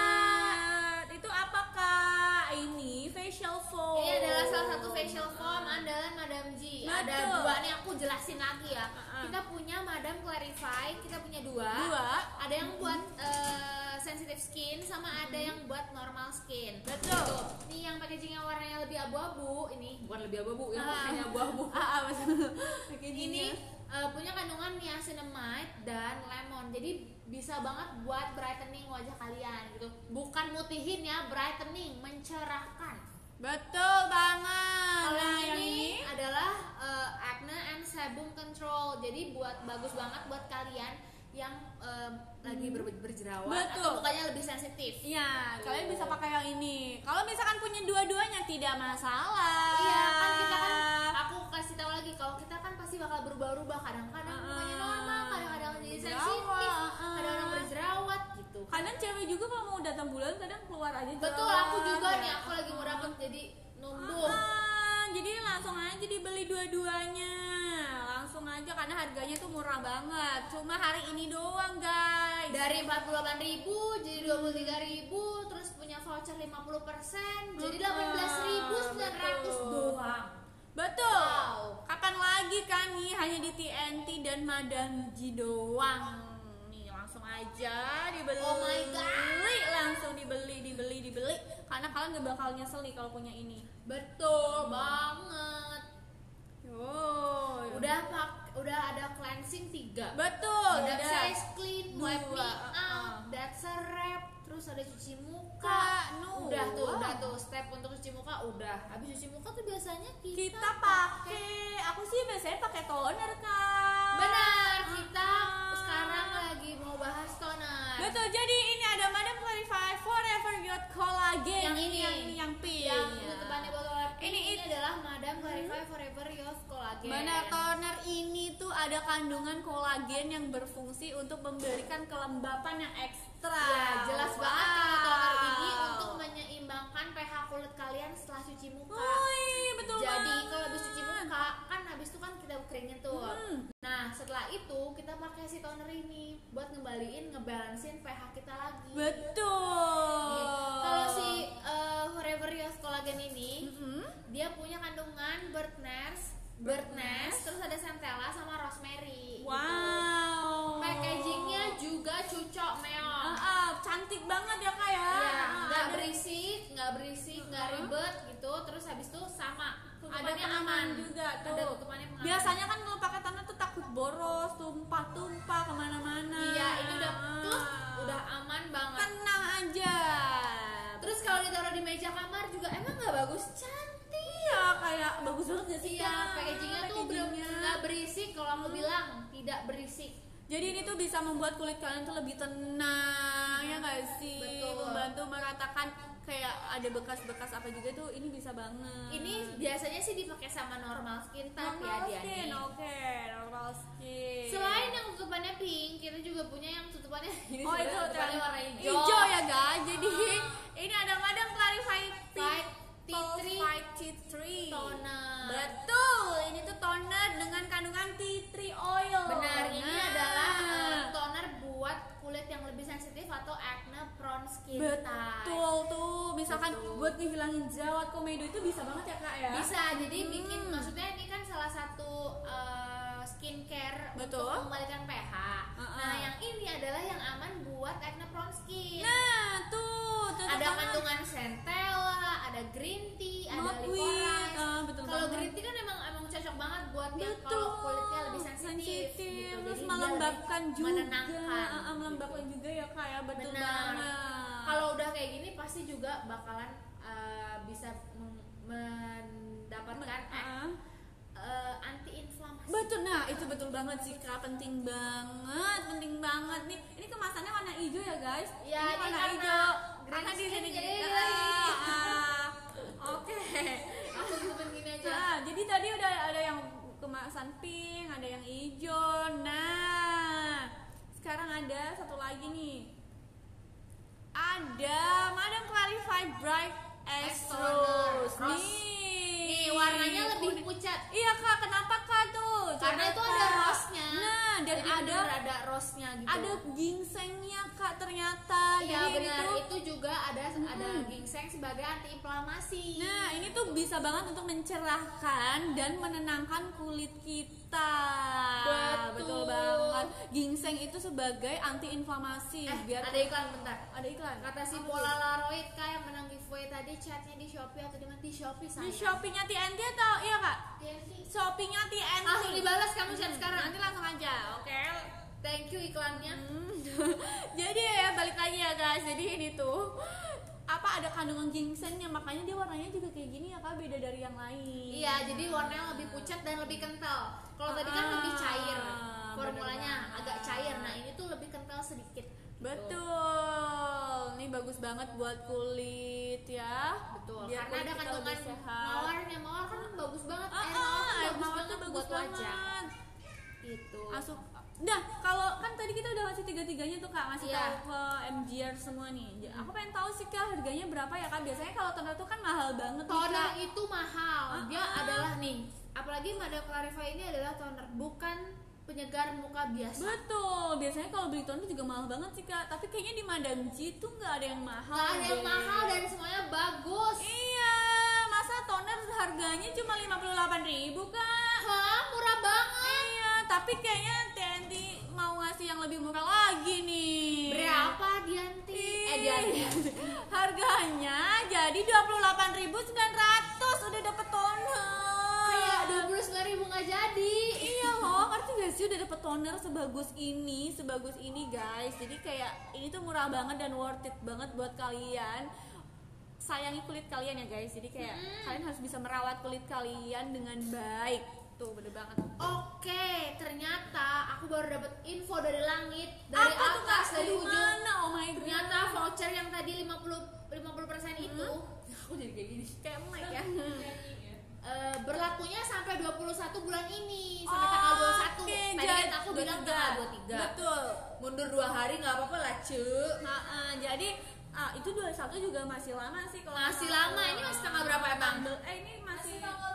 Itu apa, Kak? Ini facial foam. Ini adalah salah satu facial foam andalan Madam G. Ada Betul. dua nih, aku jelasin lagi ya. Uh-uh. Kita punya Madam Clarify, kita punya dua. Dua. Ada yang buat eh, sensitif sensitive skin sama ada yang buat normal skin. Betul. Gitu. Nih yang packagingnya warnanya lebih abu-abu, ini bukan lebih abu-abu, yang Ah. warnanya abu-abu. Ah, ah, betul. Ini uh, punya kandungan niacinamide dan lemon, jadi bisa banget buat brightening wajah kalian gitu. Bukan mutihin ya, brightening, mencerahkan. Betul banget. Kalau Nah, yang ini adalah uh, acne and sebum control, jadi buat bagus banget buat kalian yang uh, lagi ber berjerawat Betul. atau mukanya lebih sensitif. Iya, kalian bisa pakai yang ini. Kalau misalkan punya dua-duanya tidak masalah. Iya, kan kita kan aku kasih tahu lagi kalau kita kan pasti bakal berubah-ubah, kadang-kadang Uh-uh. mukanya normal, kadang-kadang jadi Berjerawat, sensitif, uh-uh. kadang-kadang berjerawat gitu. Kadang cewek juga kalau mau datang bulan kadang keluar aja. Betul, jerawat, aku juga ya. nih, aku lagi mau dapet jadi numbuh. Ah, jadi langsung aja dibeli dua-duanya. Langsung aja karena harganya tuh murah banget. Cuma hari ini doang, guys. Dari empat puluh delapan ribu jadi dua puluh tiga ribu, terus punya voucher lima puluh persen jadi delapan belas ribu sembilan ratus Betul. doang. Betul. Wow. Kapan lagi kan nih hanya di T N T dan Madam G doang. Nih langsung aja dibeli. Oh my God. Langsung dibeli, dibeli, dibeli. Karena kalian gak bakal nyesel nih kalau punya ini. Betul banget. Oh, Udah pak, udah ada cleansing tiga. betul. Ada udah. size clean, wipe Dua, me uh-uh. up, that's a wrap, terus ada cuci muka. Kak, no. Udah tuh, Wow. udah tuh step untuk cuci muka udah. Habis cuci muka tuh biasanya kita, Kita pakai, aku sih biasanya pakai toner kan. Benar, kita Ah. sekarang lagi mau bahas toner. Betul, jadi ini ada Madam Clarify Forever Youth Collagen. Yang ini. yang ini yang pink. Yang tutupannya botol pink Ini ini, it- adalah Madam Clarify Forever Youth Collagen. Benar, toner ini tuh ada kandungan kolagen yang berfungsi untuk memberikan kelembapan yang ekstra. Ya, jelas Wow. banget kalau toner ini untuk menyeimbangkan pH kulit kalian setelah cuci muka. Woi, betul Jadi banget. kalau habis cuci muka kan habis itu kan kita keringin tuh. Hmm. Nah setelah itu kita pakai si toner ini buat ngembaliin ngebalancein pH kita lagi. Betul. Nih, Kalau si uh, Forever Youth Collagen ini Mm-mm. dia punya kandungan bird nest, bird nest, terus ada centella sama rosemary. Wow. Gitu. Packagingnya juga cucok meong. Ah, ah, cantik banget ya kak ya. Ya, Ah, nggak ada- berisik, nggak berisik, nggak Uh-huh. ribet gitu. Terus habis itu sama, ada tutupannya pengaman aman juga tuh. Ada tutupannya pengaman. Biasanya kan kalau pakai toner tuh takut boros, tumpah-tumpah kemana-mana. Iya, ini udah tuh udah aman banget. tenang aja. Terus kalau ditaruh di meja kamar juga emang nggak bagus, cantik. Iya, kayak bagus banget ya sih. Iya, Kak? packagingnya tuh Packagingnya. bener nggak berisik. Kalau aku bilang tidak berisik. Jadi ini tuh bisa membuat kulit kalian tuh lebih tenang, ya nggak sih? Betul. Membantu meratakan kayak ada bekas-bekas apa juga tuh ini bisa banget. Ini biasanya sih dipakai sama normal skin type normal ya dia skin, nih. oke, normal skin. Selain yang tutupannya pink, kita juga punya yang tutupannya ini Oh sebenarnya itu tutupannya tuh warna hijau. hijau ya guys. Jadi ini ada Madam Clarify Fight Tea Pink Tree Fight Tea Tree Toner. Betul, ini tuh toner dengan kandungan tea tree oil. Benar, ini Nah. adalah uh, toner buat kulit yang lebih sensitif atau acne prone skin type. Betul tuh, misalkan Betul. buat ngehilangin jerawat komedo itu bisa banget ya kak ya. Bisa, jadi bikin Hmm. maksudnya ini kan salah satu uh, skincare Betul. untuk mengembalikan pH. Uh-uh. Nah, yang ini adalah yang aman buat acne prone skin. Nah tuh, tuh ada tuh, kandungan centella, ada green tea, ada Milkweed, licorice. ah, betul Kalau banget. green tea kan emang emang cocok banget buat yang Betul. kalau kulitnya lebih sensitif, gitu. terus Jadi dia melembabkan lebih juga, menenangkan, Ah, ah, melembabkan gitu. juga ya kak ya, betul Benar. banget. Kalau udah kayak gini pasti juga bakalan uh, bisa mem- mendapatkan Ah. uh, anti inflamasi. Betul, nah itu betul banget sih kak, penting banget, penting banget nih. Ini kemasannya warna hijau ya guys. Ya, ini ini warna karena hijau. green Karena di skin sini jadi jadi- lagi. ah, ah. Oke. Aku tutupin gini aja. Nah, jadi tadi udah ada yang kemasan pink, ada yang hijau. Nah, sekarang ada satu lagi nih. Ada Madam Clarify Bright X Toner. Rose. Rose. Nih. Nih warnanya lebih Kuning. pucat. Iya kak, kenapa kak tuh? Karena Coba, itu ada Kak. rose-nya. Nah, dan Jadi ada bener ada rose-nya gitu. ada ginsengnya kak ternyata. Iya, Jadi Benar, itu. itu juga ada ada ginseng sebagai antiinflamasi. Nah, ini tuh bisa banget untuk mencerahkan dan menenangkan kulit kita. Betul. banget. Ginseng itu sebagai anti-inflamasi. Eh, biar ada iklan bentar. ada iklan. Kata si Apa tuh? Polaroid kak yang menang giveaway tadi, chatnya di Shopee atau di mana? Di Shopee Di saya. Shopee-nya T N T atau iya Kak? Shopee-nya T N T. Langsung dibalas kamu chat sekarang. Nanti langsung aja. Oke. Thank you iklannya. Hmm. Jadi ya balik lagi ya guys. Jadi ini tuh apa ada kandungan ginsengnya, makanya dia warnanya juga kayak gini ya Kak, beda dari yang lain. Iya, jadi warnanya lebih pucat dan lebih kental. Kalau tadi kan Ah, lebih cair, bener formulanya banget. agak cair. Nah ini tuh lebih kental sedikit. Betul. Ini bagus banget buat kulit ya. Betul. Biar Karena kulit ada kita kandungan lebih sehat. mawarnya. Mawar kan bagus banget. Ah, Air ah, mawar tuh air bagus mawar tuh banget bagus buat wajah. banget. Gitu. Masuk. Nah, kalau kan tadi kita udah ngasih tiga-tiganya tuh Kak, masih Iya. tahu ke M G R semua nih. Ja- Aku pengen tahu sih Kak, harganya berapa ya Kak? Biasanya kalau toner tuh kan mahal banget nih, Toner Kak. itu mahal. Dia Ah, ah. adalah nih. Apalagi Madam Clarify ini adalah toner, bukan penyegar muka biasa. Betul. Biasanya kalau beli toner juga mahal banget sih Kak. Tapi kayaknya di Madam G tuh nggak ada yang mahal. Gak ada yang deh. mahal dan semuanya bagus. Iya, masa toner harganya cuma lima puluh delapan ribu Kak? Hah, murah banget. Iya, tapi kayaknya T N T mau ngasih yang lebih murah lagi nih. Berapa Dianti? Eh Dianti. Harganya jadi dua puluh delapan ribu sembilan ratus udah dapet toner. Kayak dua puluh sembilan ribu nggak jadi. Iya loh, ngerti gak sih udah dapet toner sebagus ini, sebagus ini guys. Jadi kayak ini tuh murah banget dan worth it banget buat kalian. Sayangi kulit kalian ya guys. Jadi kayak kalian harus bisa merawat kulit kalian dengan baik. Tuh bener banget. Oke, ternyata aku baru dapat info dari langit, dari Apa tuh, atas, Kak? dari Dari ujung. mana? Oh my god. Ternyata voucher yang tadi lima puluh lima puluh persen itu, aku jadi kayak gini. Kayak Mike ya. Eh, berlakunya sampai dua puluh satu bulan ini, sampai tanggal dua puluh satu. Oke, Tadi jadi kan aku bilang tanggal dua puluh tiga. Betul. Mundur dua hari nggak apa-apa lah, Cuk. Nah, eh, jadi ah, itu dua puluh satu juga masih lama sih kalau Masih nggak lama. salah. Ini masih tanggal berapa emang? Eh ini masih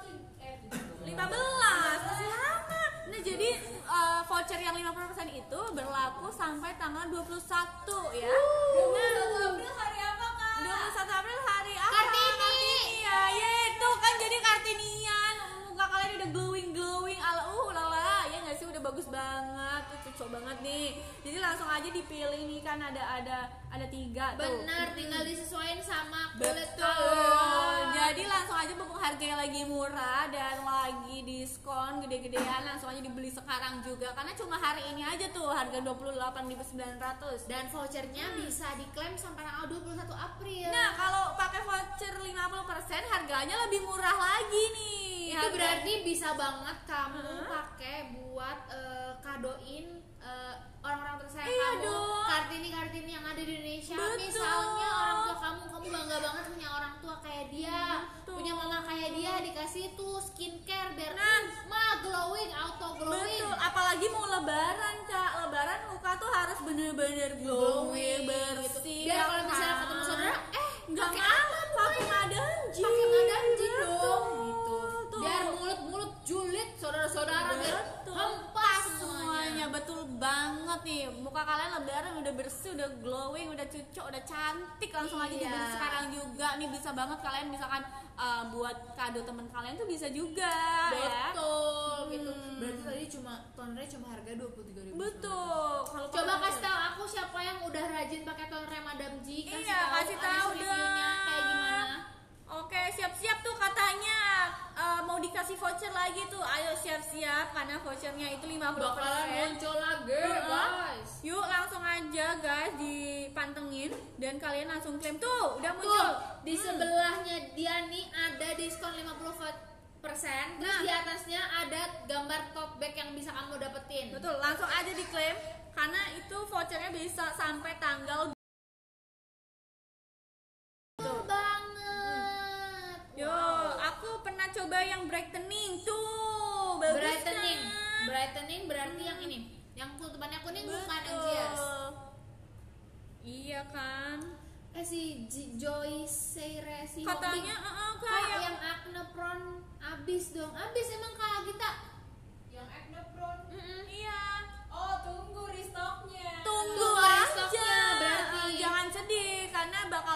lima belas, masih lama. Nah, jadi eh, voucher yang lima puluh persen itu berlaku sampai tanggal dua puluh satu ya. Uh. Nah, dua puluh satu April hari apa kak? dua puluh satu April hari apa? Kartini. Ya, ya itu kan jadi Kartinian. Muka kalian udah glowing glowing ala uh lala ya nggak sih, udah bagus banget, tuh cocok banget nih. Jadi langsung aja dipilih nih kan ada ada ada tiga tuh. Bener, tinggal disesuaikan sama kulit Betul. kalian. Jadi langsung aja mumpung harganya lagi murah dan lagi diskon gede-gedean, langsung aja dibeli sekarang juga karena cuma hari ini aja tuh harga dua puluh delapan ribu sembilan ratus. Dan vouchernya bisa diklaim sampai tanggal dua puluh satu April. Nah, kalau pakai voucher lima puluh persen harganya lebih murah lagi nih. itu Harga- berarti bisa banget kamu Hah? pakai buat eh, kadoin eh, orang-orang tersayang Iya kamu, dong. kartini-kartini yang ada di Indonesia. Betul. Misalnya orang tua kamu, kamu bangga banget punya orang tua kayak dia, Betul. punya mama kayak dia, dikasih tuh skincare biar Nah. ma glowing, auto glowing. Betul, apalagi mau lebaran Kak. Lebaran muka tuh harus bener-bener glowing, bersih. gitu. Biar kalau misalnya ketemu saudara, eh nggak pakai mau apa pakai madanji. pakai madanji Betul. dong gitu. Tuh. Biar mulut-mulut julid saudara-saudara biar Betul. hempas semuanya. semuanya. Betul banget nih. Muka kalian lebaran udah bersih, udah glowing, udah cucok, udah cantik. Langsung aja Iya. dibeli sekarang juga nih, bisa banget kalian misalkan uh, buat kado teman kalian tuh bisa juga ya. Betul gitu. Hmm. Berarti tadi cuma tonernya cuma harga dua puluh tiga ribu. Betul. Kalau Coba kalian- kasih tahu aku siapa yang udah rajin pakai toner Madam G. Kasih Iya, tahu kasih Anies tahu reviewnya dong. kayak gimana. Oke, siap-siap tuh katanya uh, mau dikasih voucher lagi tuh. Ayo siap-siap karena vouchernya itu lima puluh persen. Bakalan muncul lagi, Heeh. guys. Yuk langsung aja guys dipantengin dan kalian langsung klaim tuh udah muncul. Tuh, di sebelahnya dia nih ada diskon lima puluh persen. Terus Nah. di atasnya ada gambar tote bag yang bisa kamu dapetin. Betul, langsung aja diklaim karena itu vouchernya bisa sampai tanggal. Betul banget. Yo, aku pernah coba yang brightening tuh, bagus Brightening. kan? Brightening berarti yang ini. Yang tutupannya kuning bukan Angiers. Betul. Iya kan? Eh si J- Joyce Seire si Katanya Hobbing. uh, Kak, kayak yang acne prone abis dong. Abis emang Kak kita. Yang acne prone. Mm-mm. iya. Oh tunggu restocknya. Tunggu Tunggu aja. restocknya, berarti. Jangan sedih.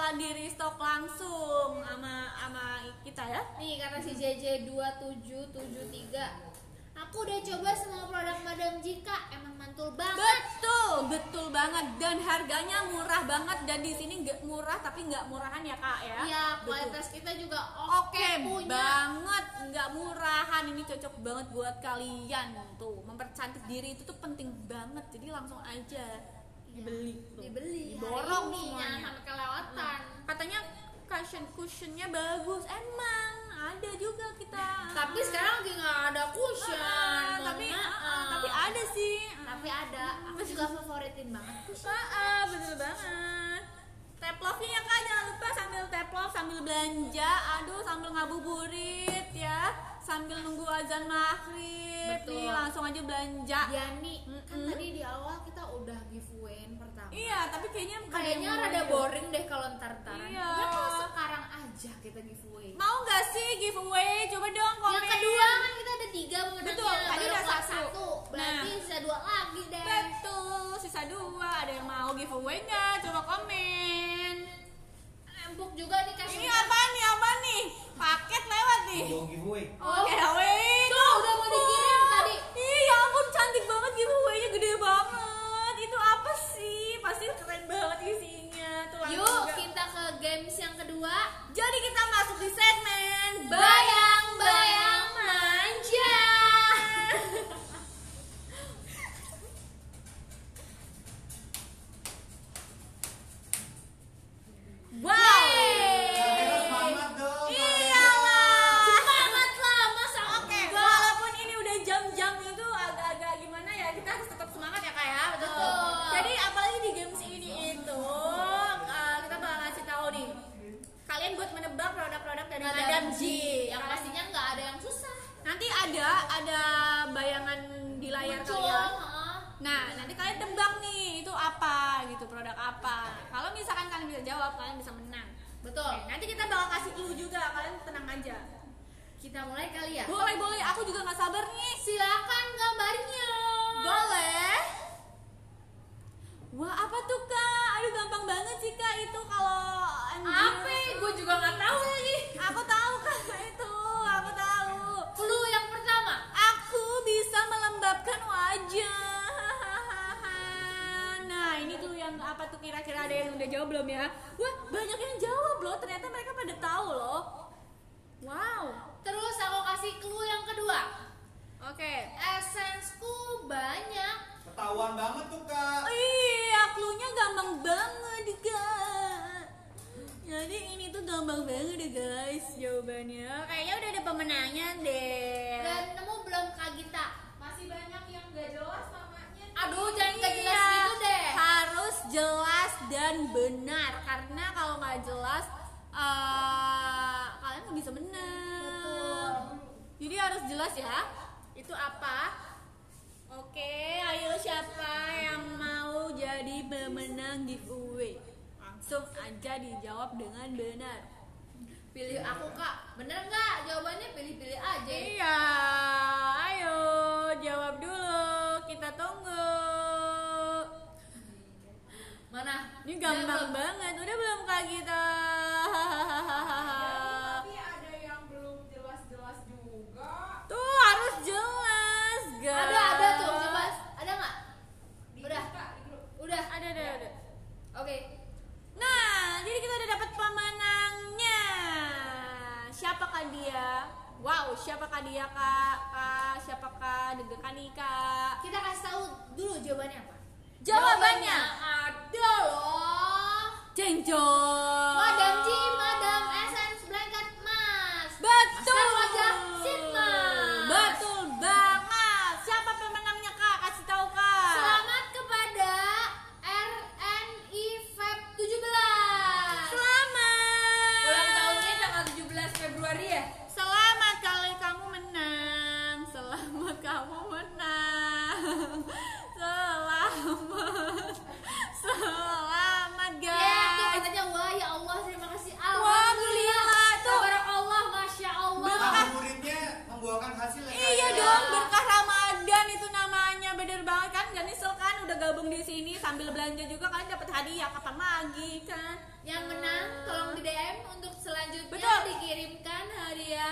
bakalan di restock langsung sama sama kita ya. Nih kata si J J dua tujuh tujuh tiga, aku udah coba semua produk Madam Jika, emang mantul banget. Betul, betul banget, dan harganya murah banget, dan di sini nggak murah tapi nggak murahan ya kak ya. Iya, Betul. kualitas kita juga Oke oke punya. banget, nggak murahan, ini cocok banget buat kalian tuh. Mempercantik diri itu tuh penting banget, jadi langsung aja dibeli tuh. Dibeli, Diborong hari ini, semuanya. jangan sampai kelewatan. Katanya cushion cushionnya bagus, emang ada juga kita. Tapi sekarang lagi nggak ada cushion. Ah, mohon tapi maaf. ah, tapi ada sih. Tapi ada, aku juga favoritin banget cushion. Ah, ah, betul banget. Tap love-nya ya kak, jangan lupa sambil tap love sambil belanja, aduh sambil ngabuburit ya, sambil nunggu azan maghrib. Betul. Nih langsung aja belanja. Yani, kan Mm-mm. tadi di awal kita udah giveaway pertama. Iya, tapi kayaknya Kayaknya ada yang rada mau. boring deh kalau ntar-ntaran. Iya. Udah kalau sekarang aja kita giveaway. Mau nggak sih giveaway? Coba dong komen. Yang kedua kan kita ada tiga menangnya. Betul, tadi baru udah kelas satu. Berarti Nah. sisa dua lagi deh. Betul, sisa dua. Ada yang mau giveaway nggak? Coba komen. Empuk juga nih kasih. Ini apa nih? Apa nih? Paket lewat nih. Mau giveaway. Oh. Giveaway. Tuh, udah mau dikirim tadi. Ih, ya ampun cantik banget giveaway-nya, gede banget. Itu apa sih? Pasti keren banget isinya. Tuh langsung Yuk juga. kita ke games yang kedua. Jadi kita masuk di segmen Bayang-bayang manja. Wow. Kamera semangat dong. Iyalah. Semangat lah, masa Oke, enggak? walaupun ini udah jam-jam itu agak-agak gimana ya, kita harus tetap semangat ya kak ya. Betul. Jadi apalagi di games ini itu uh, kita bakal ngasih tahu nih, kalian buat menebak produk-produk dari Madam G. Yang pastinya nggak ada yang susah. Nanti ada ada bayangan di layar Muncul, kalian. heeh. Nah, nanti kalian tebak nih itu apa gitu, produk apa. Kalau misalkan kalian bisa jawab, kalian bisa menang. Betul. Oke, nanti kita bakal kasih clue juga, kalian tenang aja. Kita mulai kali ya. Boleh boleh, aku juga nggak sabar nih. Silakan gambarnya. Boleh. Wah, apa tuh kak? Aduh gampang banget sih kak itu kalau anjir. Apa? Gue juga nggak tahu lagi. Aku tahu kak itu, aku tahu. Clue yang pertama. Aku bisa melembabkan wajah. Nah, ini tuh yang apa tuh, kira-kira ada yang udah jawab belum ya? Wah, banyak yang jawab loh. Ternyata mereka pada tahu loh. Wow. Terus aku kasih clue yang kedua. Oke. Essence-ku banyak. Ketahuan banget tuh kak. Oh iya, clue-nya gampang banget kak. Jadi ini tuh gampang banget deh guys jawabannya. Kayaknya udah ada pemenangnya deh. Dan nemu belum Kak Gita? Masih banyak yang gak jelas namanya. Aduh, jangan gak jelas Iya, gitu deh. harus jelas dan benar, karena kalau nggak jelas eh, kalian nggak bisa menang. Betul. Jadi harus jelas ya. Itu apa? Oke, ayo siapa yang mau jadi pemenang giveaway? Langsung aja dijawab dengan benar. Pilih aku Kak. Bener nggak? Jawabannya pilih-pilih aja. Iya, ayo jawab dulu. Kita tunggu. Mana? Ini gampang banget. Udah belum kak kita? Tapi ada yang belum jelas-jelas juga. Tuh harus jelas, guys. Ada ada tuh, coba. Ada nggak? Di Udah. grup, Kak, di grup. Udah. Ada, ada, ada. Oke. Nah, jadi kita udah dapat pemenangnya. Siapakah dia? Wow, siapakah dia kak? Kak, siapakah? Deg-degan nih kak. Kita kasih tahu dulu jawabannya apa. Jawabannya ada loh. Cenjol. Madam G, Madam Essence Blanket Mas. Betul. Masker wajah Sit Mas. Betul banget. Siapa pemenangnya kak? Kasih tahu kak. Selamat kepada R N I Feb tujuh belas. Selamat. Ulang tahunnya tanggal tujuh belas Februari ya? Selamat kali kamu menang. Selamat kamu menang. Selamat. Selamat Ya, tuh guys. katanya wah ya Allah terima kasih. Alhamdulillah, tuh. Tabarakallah, masya Allah. Berkah. Muridnya membuahkan hasil ya, Kak? Iya dong, berkah Ramadan itu namanya, bener banget kan? Gak nyesel kan udah gabung di sini sambil belanja juga kalian dapat hadiah, kapan lagi kan? Yang menang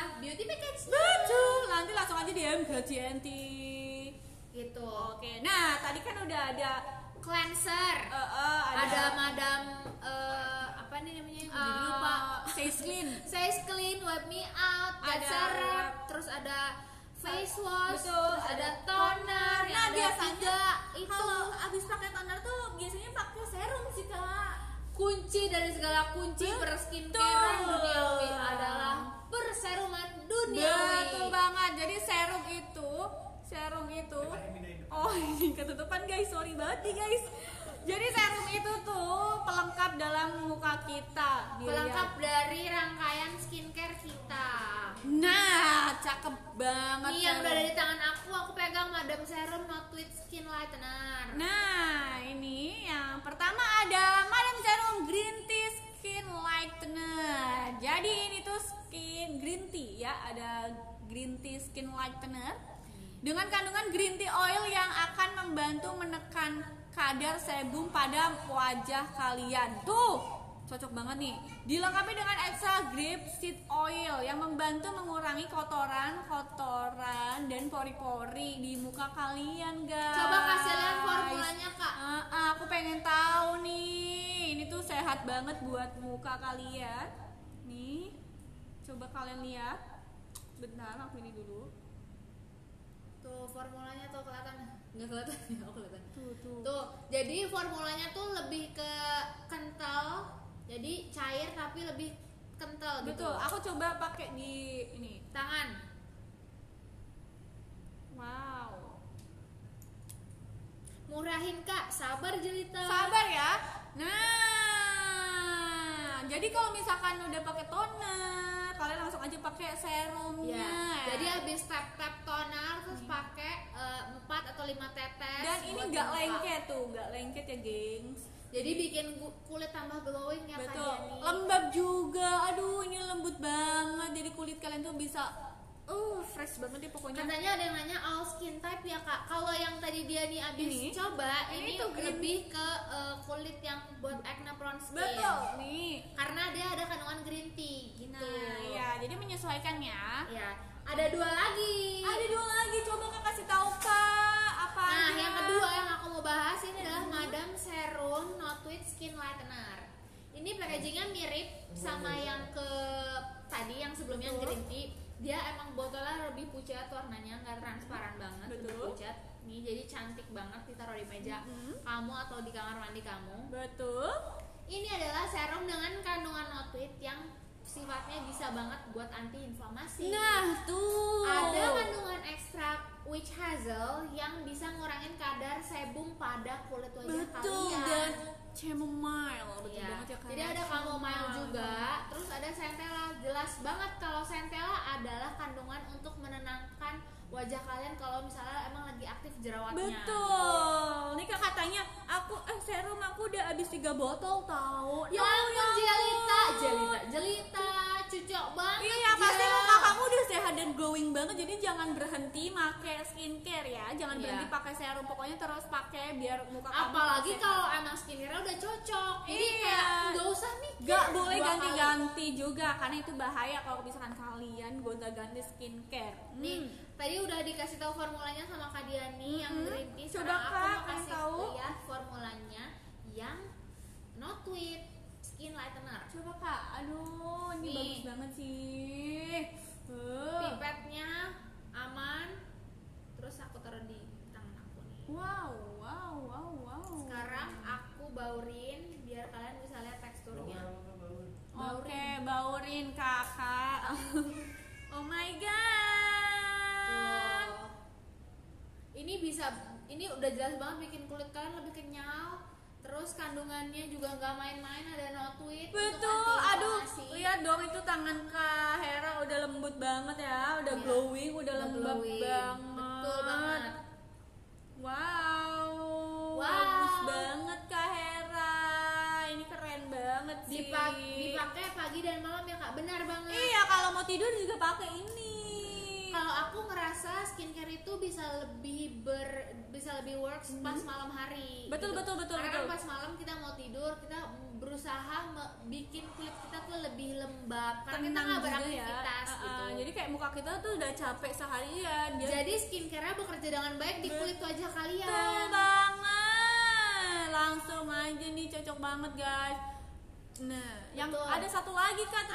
beauty package Betul, nanti langsung aja D M ke G N T. gitu. Oke, nah tadi kan udah ada Cleanser, eh, eh, ada madam eh, apa nih namanya? Jadi eh, lupa. face clean. Face clean, wipe me out, ada Ada- serum, terus ada face wash, Betul, terus ada ada toner, Nah, yang ada biasanya tiga itu kalau abis pakai toner tuh biasanya pakai serum sih kak. kunci dari segala kunci Betul. berskincare duniawi adalah berseruman duniawi. Betul banget. Jadi serum itu, serum itu. Oh ini ketutupan guys, sorry banget nih guys. Jadi serum itu tuh pelengkap dalam muka kita. Nih, Pelengkap lihat. dari rangkaian skincare kita. Nah, cakep banget. Nih yang serum. udah ada di tangan aku, aku pegang Madam Serum Not With Skin Lightener. Nah, ini yang pertama ada Madam Serum Green Tea Skin Lightener. Jadi ini tuh skin green tea ya, ada green tea skin lightener dengan kandungan green tea oil yang akan membantu menekan kadar sebum pada wajah kalian. Tuh, cocok banget nih. Dilengkapi dengan extra grapeseed oil yang membantu mengurangi kotoran-kotoran dan pori-pori di muka kalian, guys. Coba kasih lihat formulanya, Kak. Ah, ah, aku pengen tahu nih. Ini tuh sehat banget buat muka kalian. Nih. Coba kalian lihat. Bentar, aku ini dulu. Tuh formulanya tuh kelihatan. Nggak kelihatan ya, oh kelihatan. Tuh, tuh. Tuh, jadi formulanya tuh lebih ke kental. Jadi cair tapi lebih kental gitu. Betul, aku coba pakai di ini. Tangan. Wow. Murahin, Kak. Sabar jelita. Sabar ya. Nah, jadi kalau misalkan udah pakai toner, kalian langsung aja pakai serumnya. Ya. Jadi habis tap-tap toner terus pakai eh, empat atau lima tetes. Dan ini buat nggak muka. lengket tuh, nggak lengket ya, gengs. Jadi bikin gu- kulit tambah glowing ya, Kak Betul. Diani. Lembab juga. Aduh, ini lembut banget. Jadi kulit kalian tuh bisa uh fresh banget deh pokoknya. Katanya ada yang nanya all skin type ya, Kak. Kalau yang tadi dia nih abis Ini? coba, Ini ini, tuh green. lebih ke eh, kulit yang buat acne prone skin. Betul. Nih. Karena dia ada kandungan green tea gitu. Nah, ya, jadi menyesuaikan ya. Ya, ada dua lagi. Ada dua lagi, coba Kak kasih tahu Kak. Apa Nah, aja? yang kedua yang aku mau bahas ini adalah Madam Serum Not With Skin Lightener. Ini packagingnya mirip sama yang ke tadi yang sebelumnya yang Betul. green tea. Dia emang botolnya lebih pucat warnanya, nggak transparan banget, lebih Betul. pucat. Nih jadi cantik banget ditaruh di meja Mhm. kamu atau di kamar mandi kamu. Betul. Ini adalah serum dengan kandungan Not With yang sifatnya bisa banget buat anti inflamasi. Nah, tuh. Ada kandungan ekstrak witch hazel yang bisa ngurangin kadar sebum pada kulit wajah Betul, kalian. dan chamomile. Betul Iya. banget ya Kak. Jadi ada chamomile juga, terus ada centella. Jelas banget kalau centella adalah kandungan untuk menenangkan wajah kalian kalau misalnya emang lagi aktif jerawatnya. Betul. Nih Kak katanya aku eh serum aku udah habis tiga botol tahu. Ya Tahu, ampun ya jelita, ampun. jelita, jelita, cucok banget. Iya ya pasti Jel. muka kamu udah sehat dan glowing banget. Jadi jangan berhenti pakai skincare ya. Jangan Iya. berhenti pakai serum. Pokoknya terus pakai biar muka kamu Apalagi sehat. kalau emang skincare udah cocok. Jadi Iya. kayak nggak usah mikir. Gak boleh dua kali. ganti-ganti juga karena itu bahaya kalau misalkan kalian gonta-ganti skincare. Nih, Hmm. tadi udah dikasih tahu formulanya sama Kak Diani yang Mm-mm. green tea. Coba, Sekarang aku Kak, mau pengen kasih tahu. lihat formulanya yang Not With Skin Lightener. Coba Kak, aduh ini Nih. bagus banget sih. Uh. Pipetnya aman. Terus aku taruh di tangan aku nih. Wow, wow, wow, wow. Sekarang aku baurin biar kalian bisa lihat teksturnya. Oke, baurin kakak. Oh my god. Tuh. Ini bisa, ini udah jelas banget bikin kulit kalian lebih kenyal. Terus kandungannya juga nggak main-main, ada Not With. untuk Betul, aduh, anti-inflamasi. lihat dong itu tangan Kak Hera udah lembut banget ya, udah Iya, glowing, udah udah lembab glowing. banget. Betul banget. Wow, Wow. bagus banget Kak Hera, ini keren banget sih. Dipak- dipakai pagi dan malam ya Kak, benar banget. Iya, kalau mau tidur juga pakai ini. kalau aku ngerasa skincare itu bisa lebih ber bisa lebih works Mhm. pas malam hari. Betul, betul, betul, Karena betul. kan pas malam kita mau tidur, kita berusaha me- bikin kulit kita tuh lebih lembab karena kita Tenang nggak juga beraktivitas ya. gitu. Uh-uh. Jadi kayak muka kita tuh udah capek seharian. Dia Jadi skincare bekerja dengan baik di kulit wajah kalian. betul banget. Langsung aja nih, cocok banget guys. Nah, yang Betul. ada satu lagi kan.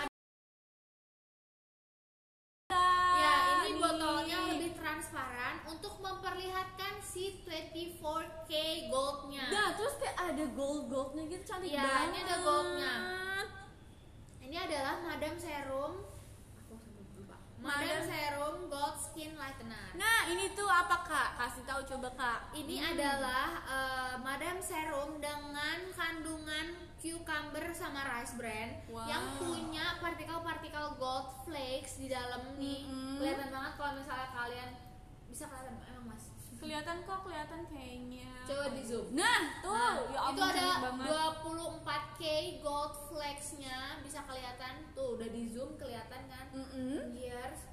Ya, ini Nih. botolnya lebih transparan untuk memperlihatkan si dua puluh empat K goldnya. Nah, terus kayak ada gold goldnya gitu, cantik Iya, banget. ini ada goldnya. Ini adalah Madam Serum. Aku sampai lupa. Madam Madam- Serum Gold Skin Lightener. Nah, ini tuh apa kak? Kasih tahu coba kak. Ini Hmm. adalah eh, Madam Serum dengan kandungan cucumber sama rice bran Wow. yang punya partikel-partikel gold flakes di dalam nih. Mm-mm. Kelihatan banget kalau misalnya kalian bisa kelihatan emang Mas. Kelihatan kok, kelihatan kayaknya. Coba di zoom. Nah, tuh, Nah, ya ampun, itu ada cantik banget. dua puluh empat K gold flakes-nya, bisa kelihatan tuh, udah di zoom kelihatan kan? Mm-mm. Years.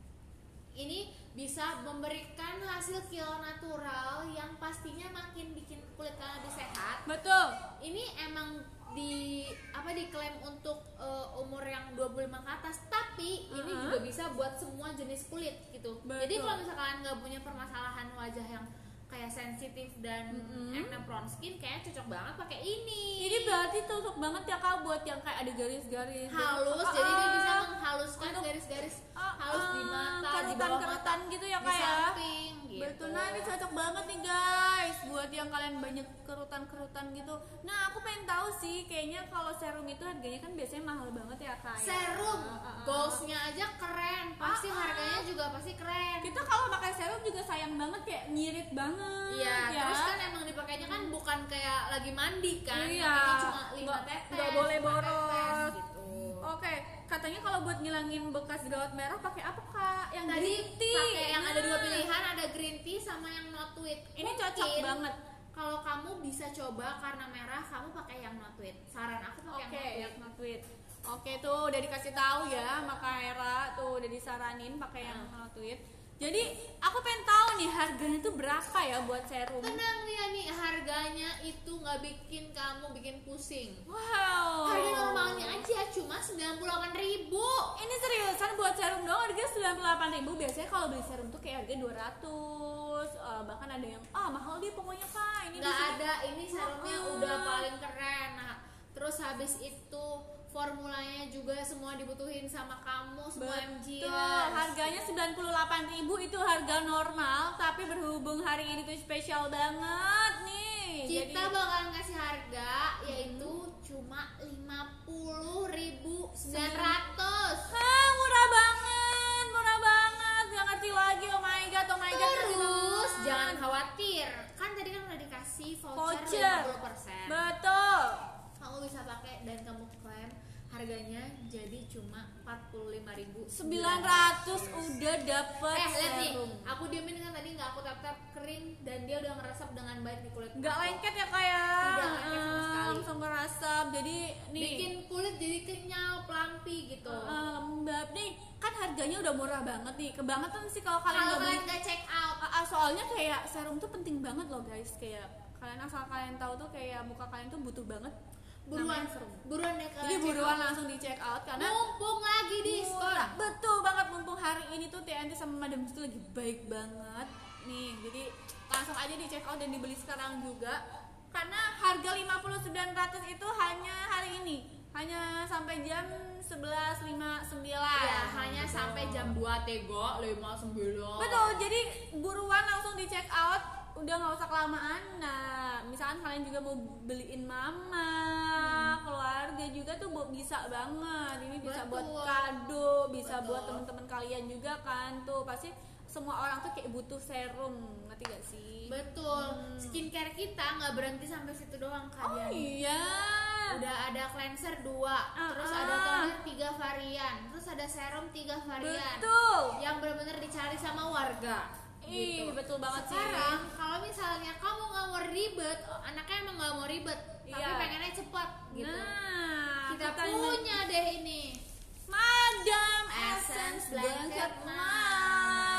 Ini bisa memberikan hasil kilau natural yang pastinya makin bikin kulit kalian lebih sehat. Betul. Ini emang di apa diklaim untuk uh, umur yang dua puluh lima ke atas, tapi ini Uh-huh. juga bisa buat semua jenis kulit gitu. Betul. Jadi kalau misalkan kalian nggak punya permasalahan wajah yang kayak sensitif dan Mm-mm. acne prone skin, kayaknya cocok banget pakai ini. Ini berarti cocok banget ya kak buat yang kayak ada garis-garis halus, Ah, jadi dia ah. bisa menghaluskan Untuk- garis-garis Ah, halus di ah, mata, di bawah mata, kerutan-kerutan gitu ya di kak ya. samping gitu. Betul, nah ini cocok banget nih guys buat yang kalian banyak kerutan-kerutan gitu. Nah aku pengen tahu sih, kayaknya kalau serum itu harganya kan biasanya mahal banget ya kak ya? Serum, Ah, ah, ah. goalsnya aja keren, pasti Ah, ah. harganya juga pasti keren. Kita kalau pakai serum juga sayang banget, kayak nyirit banget. Iya, ya. terus kan emang dipakainya kan bukan kayak lagi mandi kan, Iya, pakainya cuma lima nggak- tetes, nggak boleh lima tetes boros. gitu. Oke, katanya kalau buat ngilangin bekas jerawat merah pakai apa kak? Yang Tadi green tea. pakai yang ada dua Nah. pilihan, ada green tea sama yang not wheat. Ini cocok Mungkin banget. Kalau kamu bisa coba karena merah, kamu pakai yang not wheat. Saran aku pakai Oke, yang yang not not wheat. Oke tuh udah dikasih tahu ya, maka Hera tuh udah disaranin pakai yang Hmm. not wheat. Jadi aku pengen tahu nih harganya tuh berapa ya buat serum? Tenang nih ya nih, harganya itu nggak bikin kamu bikin pusing. Wow. Harga normalnya aja cuma sembilan puluh delapan ribu. Ini seriusan buat serum doang harganya sembilan puluh delapan ribu. Biasanya kalau beli serum tuh kayak harga dua ratus. Eh, bahkan ada yang ah mahal dia pokoknya kak. Ini di Nggak sini- ada, ini serumnya Ah. udah paling keren. Nah, terus habis itu formulanya juga semua dibutuhin sama kamu, semua M G. Betul, harganya sembilan puluh delapan ribu itu harga normal, tapi berhubung hari ini tuh spesial banget nih. Kita Jadi bakalan kasih harga yaitu cuma lima puluh ribu sembilan ratus. ah, murah banget, murah banget. Gak ngerti lagi, oh my god, oh my god. ngerti Terus banget. jangan khawatir, kan tadi kan udah dikasih voucher, Voucher. lima puluh persen. Betul. Kamu bisa pakai dan kamu klaim harganya jadi cuma empat puluh lima ribu sembilan ratus udah dapet Eh lihat nih, serum. aku diemin kan tadi nggak aku tap tap kering dan dia udah ngeresap dengan baik di kulit. Nggak aku. lengket ya kayak Tidak lengket sama sekali. langsung ngerasap. Jadi nih Bikin kulit jadi kenyal, pelampi gitu. eh, lembab nih. Kan harganya udah murah banget nih. Kebangetan sih kalau kalian Kalau nggak beli. kalian nggak check out, Ah, ah, soalnya kayak serum tuh penting banget loh guys. Kayak kalian asal kalian tahu tuh kayak muka kalian tuh butuh banget buruan namanya serum. buruan deh kalian. Jadi check buruan out. langsung di check out karena Mumpung lagi diskon. murah. Betul banget, mumpung hari ini tuh T N T sama Madam itu lagi baik banget nih. Jadi langsung aja di check out dan dibeli sekarang juga. Karena harga lima puluh sembilan ratus itu hanya hari ini. Hanya sampai jam sebelas lima puluh sembilan. Ya, hanya sampai jam dua tego lima sembilan. Betul, jadi buruan langsung di check out, udah nggak usah kelamaan. Nah, misalkan kalian juga mau beliin mama, Hmm. keluarga juga tuh bu- bisa banget. Ini bisa Betul. buat kado, bisa Betul. buat teman-teman kalian juga kan tuh. Pasti semua orang tuh kayak butuh serum, ngerti gak sih? Betul. Skincare kita nggak berhenti sampai situ doang Oh kalian. iya. Udah ada cleanser dua, Ah, terus ah. ada toner tiga varian, terus ada serum tiga varian. Betul. Yang benar-benar dicari sama warga. Ih, gitu. betul banget sih. Sekarang kalau misalnya kamu nggak mau ribet, oh, anaknya emang nggak mau ribet, tapi Iya. pengennya cepat gitu. Nah, kita kita punya deh ini. Madam Essence Essence Blanket Blanket Mask. Mask.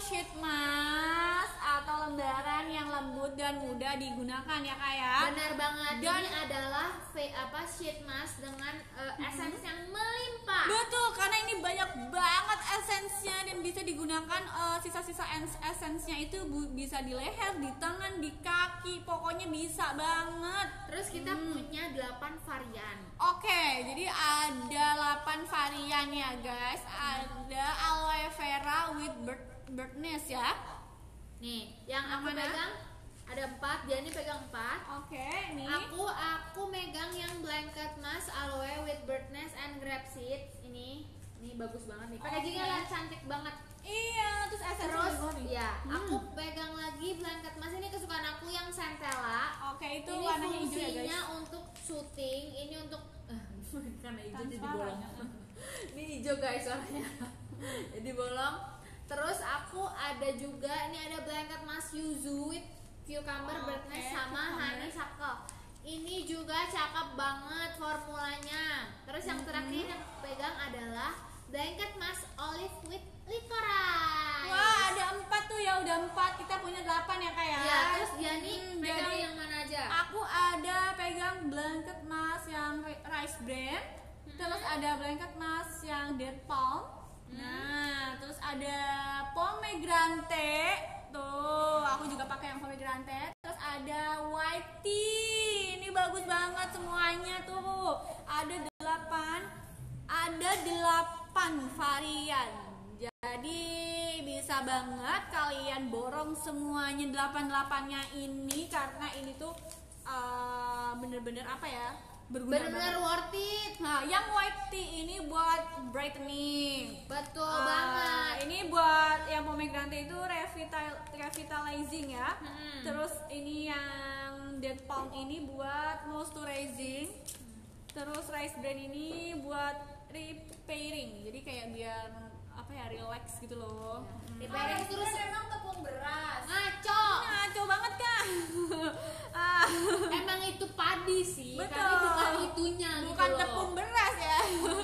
sheet mask atau lembaran yang lembut dan mudah digunakan ya Kak ya. Benar banget. Dan- ini adalah v, apa sheet mask dengan uh, essence yang melimpah. Betul, karena ini banyak banget esensnya dan bisa digunakan eh, sisa-sisa ens- esensnya itu bu- bisa di leher, di tangan, di kaki, pokoknya bisa banget. Terus kita punya delapan varian. Oke, jadi ada delapan varian ya guys. Ada aloe vera with bird birdness ya. Nih, yang Yang aku mana? pegang ada empat, dia ini pegang empat. Oke, nih. Aku aku megang yang blanket mask aloe with birdness and grape seeds ini. Ini bagus banget nih. Packagingnya Oke. lah cantik banget. Iya, terus esensnya Terus juga nih. ya, Hmm. aku pegang lagi blanket mask ini kesukaan aku yang centella. Oke, itu Ini warnanya hijau ya fungsinya guys. untuk syuting, ini untuk karena hijau jadi Transparan. bolong. Ini hijau guys warnanya. Jadi bolong. Terus aku ada juga ini ada blanket mask yuzu with cucumber, Oh, birdness oke, sama cucumber. honeysuckle. Ini juga cakep banget formulanya. Terus yang terakhir yang aku pegang adalah blanket mask olive with licorice. Wah, ada empat tuh ya, udah empat. Kita punya delapan ya Kak ya. Ya, terus Diani Hmm, pegang jadi yang mana aja? Aku ada pegang blanket mask yang ri- rice bran, terus ada blanket mask yang dead palm. Nah, terus ada pomegranate. Tuh, aku juga pakai yang pomegranate. Terus ada white tea. Ini bagus banget semuanya tuh. Ada delapan, ada delapan varian. Jadi bisa banget kalian borong semuanya delapan delapannya ini karena ini tuh eh, bener-bener apa ya, berguna Benar-benar banget. worth it. Nah, yang white tea ini buat brightening. Betul Ah, banget. Ini buat yang pomegranate itu revital revitalizing ya. Hmm. Terus ini yang dead palm ini buat moisturizing. Terus rice bran ini buat repairing. Jadi kayak biar apa ya, relax gitu loh. Di Hmm. Paris terus memang tepung beras. ngaco. Ngaco banget Kak. Ah, Emang itu padi sih, Betul. tapi bukan itunya bukan gitu loh. tepung beras ya.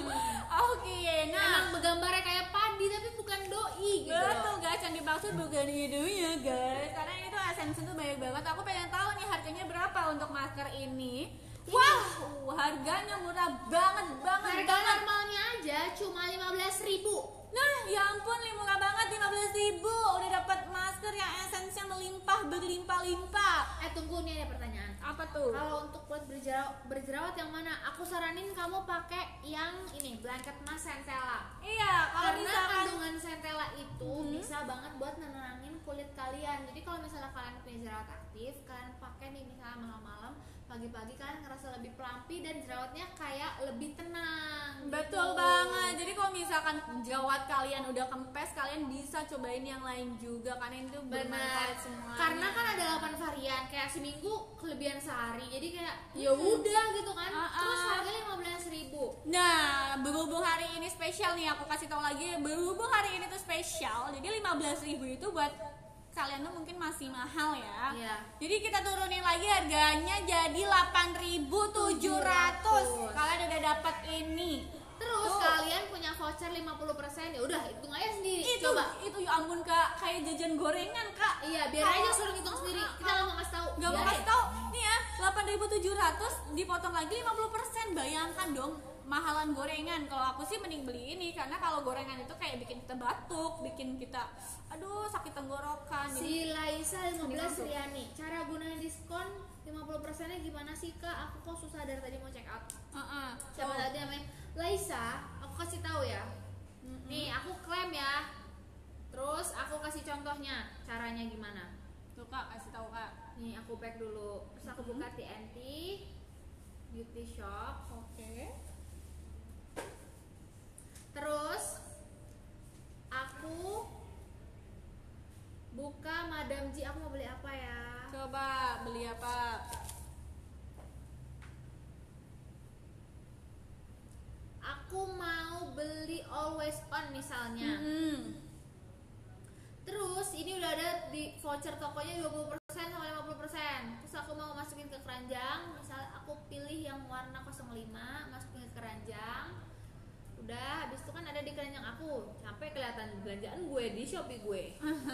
Oke, nah Emang bergambarnya kayak padi tapi bukan doi gitu betul loh. guys, yang dimaksud bukan hidungnya guys, karena itu esensi tuh banyak banget. Aku pengen tahu nih harganya berapa untuk masker ini. Wow, harganya murah banget banget Harga banget. normalnya aja cuma lima belas ribu. Nah, ya ampun, nih murah banget, lima belas ribu udah dapat masker yang esensinya melimpah berlimpah-limpah. Eh tunggu nih ada pertanyaan. Apa tuh? Kalau untuk kulit berjerawat, berjerawat yang mana? Aku saranin kamu pakai yang ini blanket mask centella. Iya, kalau Karena misalkan kandungan centella itu Mhm. bisa banget buat nenangin kulit kalian. Jadi kalau misalnya kalian punya jerawat aktif, kalian pakai nih misalnya malam-malam, pagi-pagi kalian ngerasa lebih pelampi dan jerawatnya kayak lebih tenang. betul gitu. banget. Jadi kalau misalkan jerawat kalian udah kempes, kalian bisa cobain yang lain juga karena itu Benar. bermanfaat semua. Karena kan ada delapan varian, kayak seminggu kelebihan sehari. Jadi kayak ya udah gitu kan. Ah, ah. Terus harganya lima belas ribu. Nah, berhubung hari ini spesial nih, aku kasih tahu lagi, berhubung hari ini tuh spesial, jadi lima belas ribu itu buat kalian tuh mungkin masih mahal ya. Iya. Jadi kita turunin lagi harganya jadi delapan ribu tujuh ratus. Kalian udah dapat ini. Terus Tuh. kalian punya voucher lima puluh persen, ya udah hitung aja sendiri. itu Coba. itu ya ampun Kak, kayak jajan gorengan Kak. Iya, biar aja suruh hitung sendiri. Kita nggak mau kasih tahu. Gak mau Biarin. kasih tahu nih ya, delapan ribu tujuh ratus dipotong lagi lima puluh persen. Bayangkan dong mahalan gorengan. Kalau aku sih mending beli ini karena kalau gorengan itu kayak bikin kita batuk, bikin kita aduh sakit tenggorokan. Si Laisa lima belas Masuk. Riani, cara gunain diskon lima puluh persennya gimana sih Kak? Aku kok susah dari tadi mau check out. Heeh. Siapa tadi namanya? Laisa, aku kasih tahu ya. Nih, aku klaim ya. Terus aku kasih contohnya, caranya gimana? Tuh Kak, kasih tahu Kak. Nih, aku pack dulu. Terus aku buka T N T Beauty Shop. Oke. Terus aku buka Madam G. Aku mau beli apa ya? Coba beli apa? Aku mau beli Always On misalnya. Hmm. Terus ini udah ada di voucher tokonya dua puluh persen sama lima puluh persen. Terus aku mau masukin ke keranjang, misal aku pilih yang warna nol lima, masukin ke keranjang. Udah, habis itu kan ada di keranjang aku. aku capek kelihatan belanjaan gue di Shopee gue.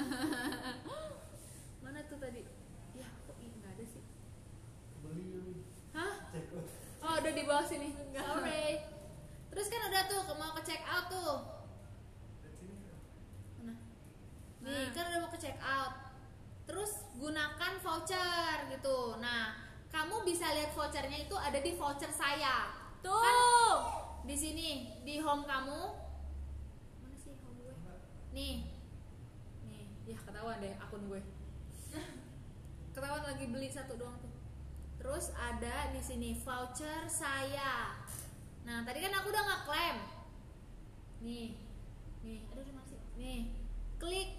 Mana tuh tadi? Ya kok ih nggak ada sih. Beli Hah? check out. Oh udah di bawah sini. Sorry. Terus kan udah tuh mau ke check out tuh. Lihat sini kan. Mana? Nih Nah. kan udah mau ke check out. Terus gunakan voucher gitu. Nah, kamu bisa lihat vouchernya itu ada di voucher saya. Tuh. Kan di sini di home kamu. Mana sih home gue? Nih. Nih, ya ketahuan deh akun gue. Ketahuan lagi beli satu doang tuh. Terus ada di sini voucher saya. Nah, tadi kan aku udah ngeklaim. Nih. Nih, aduh udah masih. Nih. Klik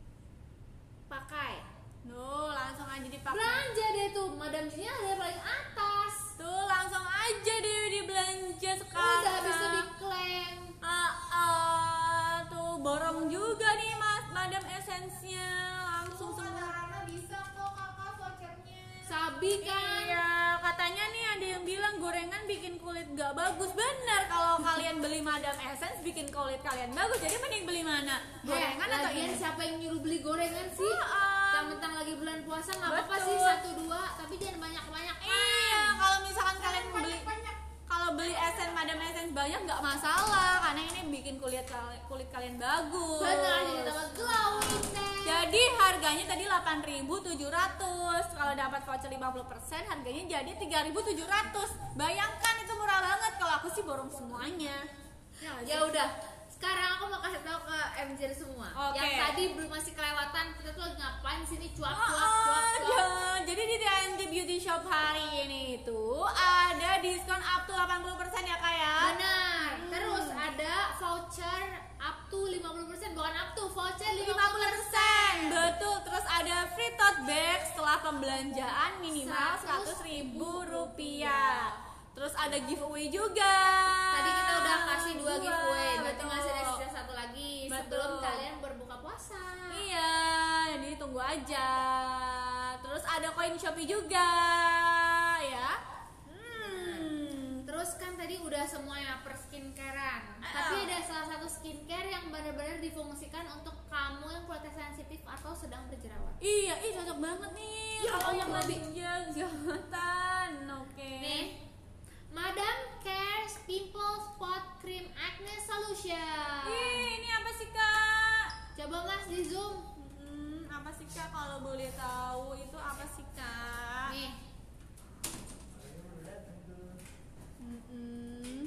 pakai. Tuh, langsung aja dipakai. Belanja deh tuh, Madam Gina ada paling atas. Tuh, langsung aja deh dibelanja sekarang. Udah habis itu diklaim. Ah, ah, tuh borong juga nih Mas, Madam Essence-nya langsung Tuh, semua. kata Rana bisa kok kakak vouchernya. Sabi kan. Iya, katanya nih ada yang bilang gorengan bikin kulit gak bagus. Bener, kalau kalian beli Madam Essence bikin kulit kalian bagus. Jadi mending beli mana? Gorengan Eh, atau lagian ini? siapa yang nyuruh beli gorengan sih? Ah, Mentang-mentang lagi bulan puasa nggak apa-apa Betul. sih satu dua, tapi jangan banyak-banyak. Iya, kalau misalkan kalian beli Banyak-banyak. kalau beli Essence Madam Essence banyak nggak masalah karena ini bikin kulit kal- kulit kalian bagus. Benar, jadi tambah glowing deh. Jadi harganya tadi delapan ribu tujuh ratus. Kalau dapat voucher lima puluh persen harganya jadi tiga ribu tujuh ratus. Bayangkan itu murah banget. Kalau aku sih borong semuanya. Ya, nggak sih? Ya udah, sekarang aku mau kasih tahu ke M J semua. Oke. Yang tadi belum masih kelewatan, kita tuh lagi ngapain di sini cuap Oh, cuap cuap oh, cuap. ya. Jadi di T M T Beauty Shop hari ini itu ada diskon up to delapan puluh persen ya Kak ya. Benar. Hmm. Terus ada voucher up to lima puluh persen, bukan up to, voucher lima lima puluh puluh persen. Betul. Terus ada free tote bag setelah pembelanjaan minimal seratus ribu rupiah. Terus ada giveaway juga. Tadi kita udah kasih dua Dua, giveaway, berarti betul. masih ada sisa satu lagi sebelum Betul. kalian berbuka puasa. Iya, jadi tunggu aja. Terus ada koin Shopee juga, ya. Hmm. Terus kan tadi udah semuanya per skincarean, Ah. tapi ada salah satu skincare yang benar-benar difungsikan untuk kamu yang kulit sensitif atau sedang berjerawat. Iya, ih cocok banget nih. Ya Kalau yang Allah. lagi jerawatan, oke. Nih, Madam Cares Pimple Spot Cream Acne Solution. Ih, ini apa sih kak? Coba Mas di zoom. Hmm, apa sih kak? Kalau boleh tahu itu apa sih kak? Nih, Ayo udah datang tuh. Mm-mm.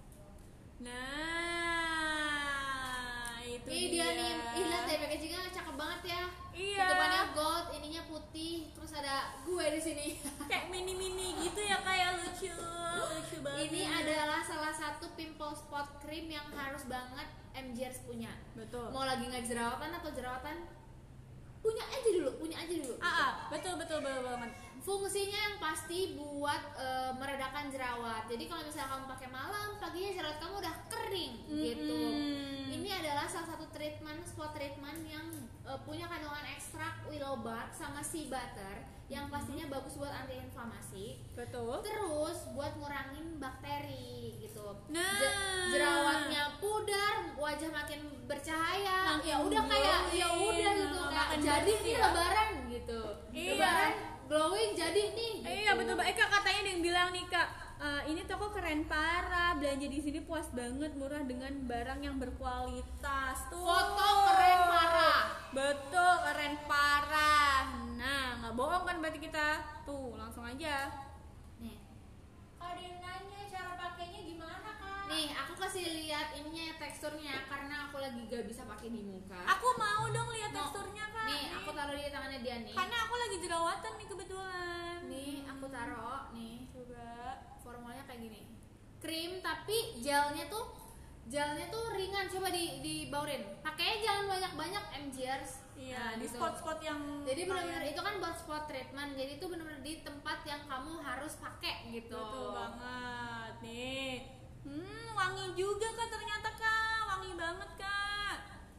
Nah, itu ini dia nih. Ih, lihat deh packagingnya cakep banget ya. Iya. Depannya gold, ininya putih, terus ada gue di sini. Kayak mini-mini gitu ya kayak lucu, lucu banget. Ini adalah salah satu pimple spot cream yang harus banget M J R S punya. betul. Mau lagi nggak jerawatan atau jerawatan, punya aja dulu, punya aja dulu. Ah, ah, betul betul betul banget. Fungsinya yang pasti buat eh, meredakan jerawat. Jadi kalau misalnya kamu pakai malam, paginya jerawat kamu udah kering gitu. Mm-mm. Ini adalah salah satu treatment spot treatment yang eh, punya kandungan ekstrak willow bark sama sea butter yang pastinya bagus buat anti-inflamasi. Betul. Terus buat ngurangin bakteri gitu. Nah. Je- jerawatnya pudar, wajah makin bercahaya. Makin Ya udah kayak glowing, ya udah gitu kayak makin jadi bersih nih ya. lebaran gitu. Iya. Lebaran glowing jadi nih. Iya gitu. betul. Eh kak katanya ada yang bilang nih kak, eh, ini toko keren parah, belanja di sini puas banget, murah dengan barang yang berkualitas. Tuh. Foto keren parah. Betul, keren parah. Nah, nggak bohong kan berarti kita. Tuh, langsung aja. Nih. Kalau dia nanya cara pakainya gimana kak? Nih, aku kasih lihat ininya teksturnya karena aku lagi gak bisa pakai di muka. Aku mau dong lihat Mau. teksturnya kak. Nih, aku taruh di tangannya dia nih. Karena aku lagi jerawatan nih kebetulan. Nih, aku taruh nih. Coba. Formulanya kayak gini. Krim tapi gelnya tuh gelnya tuh ringan, coba di dibaurin. Pakainya jangan banyak-banyak M J R S. Iya, Nah, di gitu. spot-spot yang Jadi benar-benar kayak- itu kan buat spot treatment. Jadi itu benar-benar di tempat yang kamu harus pakai gitu. Betul banget. Nih. Hmm, wangi juga kak ternyata kak. Wangi banget kak.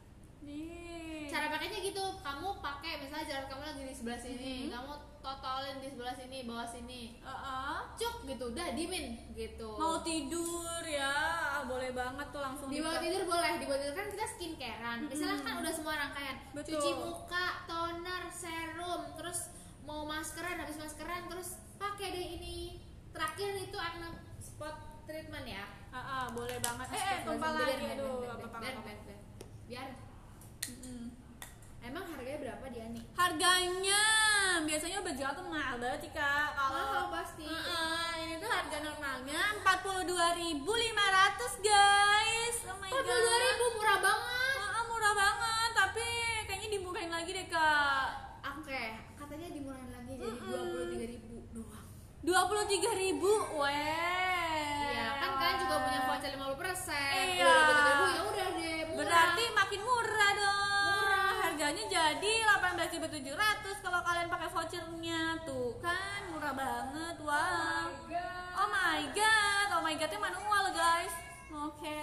Nih. Cara pakainya gitu, kamu pakai misalnya jerawat kamu lagi di sebelah sini, Mhm. kamu totolin di sebelah sini, bawah sini, Uh-uh. cuk gitu, udah dimin gitu. Mau tidur ya, boleh banget. banget tuh langsung Di bawah dipakai. tidur boleh, di bawah tidur kan kita skincarean. Misalnya kan udah semua rangkaian, Betul. cuci muka, toner, serum, terus mau maskeran, habis maskeran terus pakai deh ini. Terakhir itu acne spot treatment ya. Ah, ah, boleh banget. Eh, eh tumpah Biar, lagi. biar, Aduh, biar, apa apa biar, apa. biar, biar. Biar. Mm-mm. Emang harganya berapa dia nih? Harganya biasanya obat J L tuh mahal banget sih kak. Kalau Mahal pasti. Heeh, ini tuh harga normalnya empat puluh dua ribu lima ratus guys. Oh my empat god. puluh dua ribu murah banget. Heeh, murah banget, tapi kayaknya dimurahin lagi deh kak. Oke, katanya dimurahin lagi jadi dua puluh tiga ribu doang. dua puluh tiga ribu, weh. Iya, kan kalian juga punya voucher lima puluh persen. Iya. dua puluh tiga ribu ya udah deh, murah. Berarti makin murah dong. Murah. Harganya jadi delapan belas ribu tujuh ratus kalau kalian pakai vouchernya. Tuh kan murah banget. Wow. Oh my god. Oh my godnya manual guys. Oke.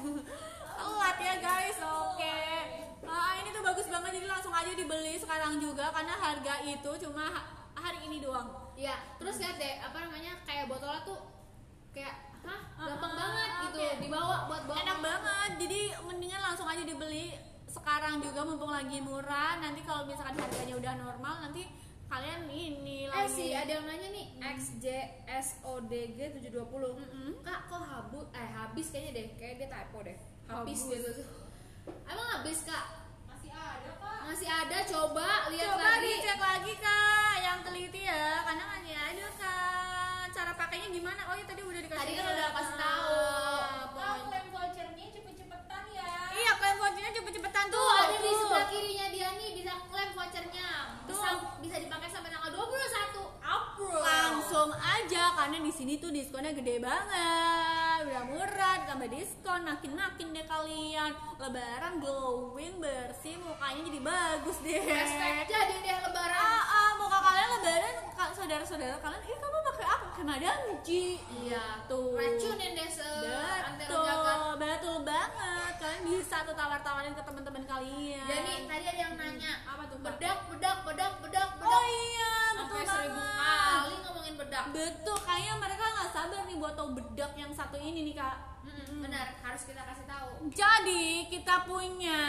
Telat ya guys. Oke. Ah, ini tuh bagus banget, jadi langsung aja dibeli sekarang juga karena harga itu cuma ha- hari ini doang. Iya, terus lihat deh apa namanya kayak botolnya tuh kayak hah gampang Ah, banget ah, gitu oke. dibawa buat bawa. Enak banget, jadi mendingan langsung aja dibeli sekarang juga mumpung lagi murah. Nanti kalau misalkan harganya udah normal, nanti kalian ini Eh lagi. sih ada yang nanya nih X J S O D G tujuh dua nol. Mm-mm. Kak kok habis eh habis kayaknya deh, kayak dia typo deh. Habis Habis. gitu. Emang habis Kak? Masih ada kak. Masih ada, coba lihat Coba lagi. dicek lagi kak, yang teliti ya, karena masih ada kak. Cara pakainya gimana? Oh ya tadi udah dikasih. Tadi kan udah kasih tahu. Ah, Kak, pokoknya- klaim vouchernya cepet-cepetan ya. Iya, klaim vouchernya cepet-cepetan tuh. Tuh ada di Tuh. sebelah kirinya dia nih, bisa klaim vouchernya. Bisa Tuh. bisa dipakai sampai tanggal dua puluh satu April. Langsung aja karena di sini tuh diskonnya gede banget, udah murah, tambah diskon, makin-makin deh kalian. Lebaran glowing, bersih, mukanya jadi bagus deh. Hashtag jadi deh lebaran. Ah, ah, muka kalian lebaran, ka- saudara-saudara kalian, ih kamu pakai apa? Kena damji. Iya, Tuh. racunin deh seantero Betul, jagat. betul banget. Kalian bisa tuh tawar-tawarin ke teman-teman kalian. Jadi tadi ada yang nanya Apa tuh, Kak? bedak, bedak, bedak, bedak, bedak. Oh iya, betul Sampai seribu banget. kali ngomongin bedak. Betul, kayaknya mereka nggak sabar nih buat tahu bedak yang satu ini nih kak. Mm-mm, benar, harus kita kasih tahu. Jadi kita punya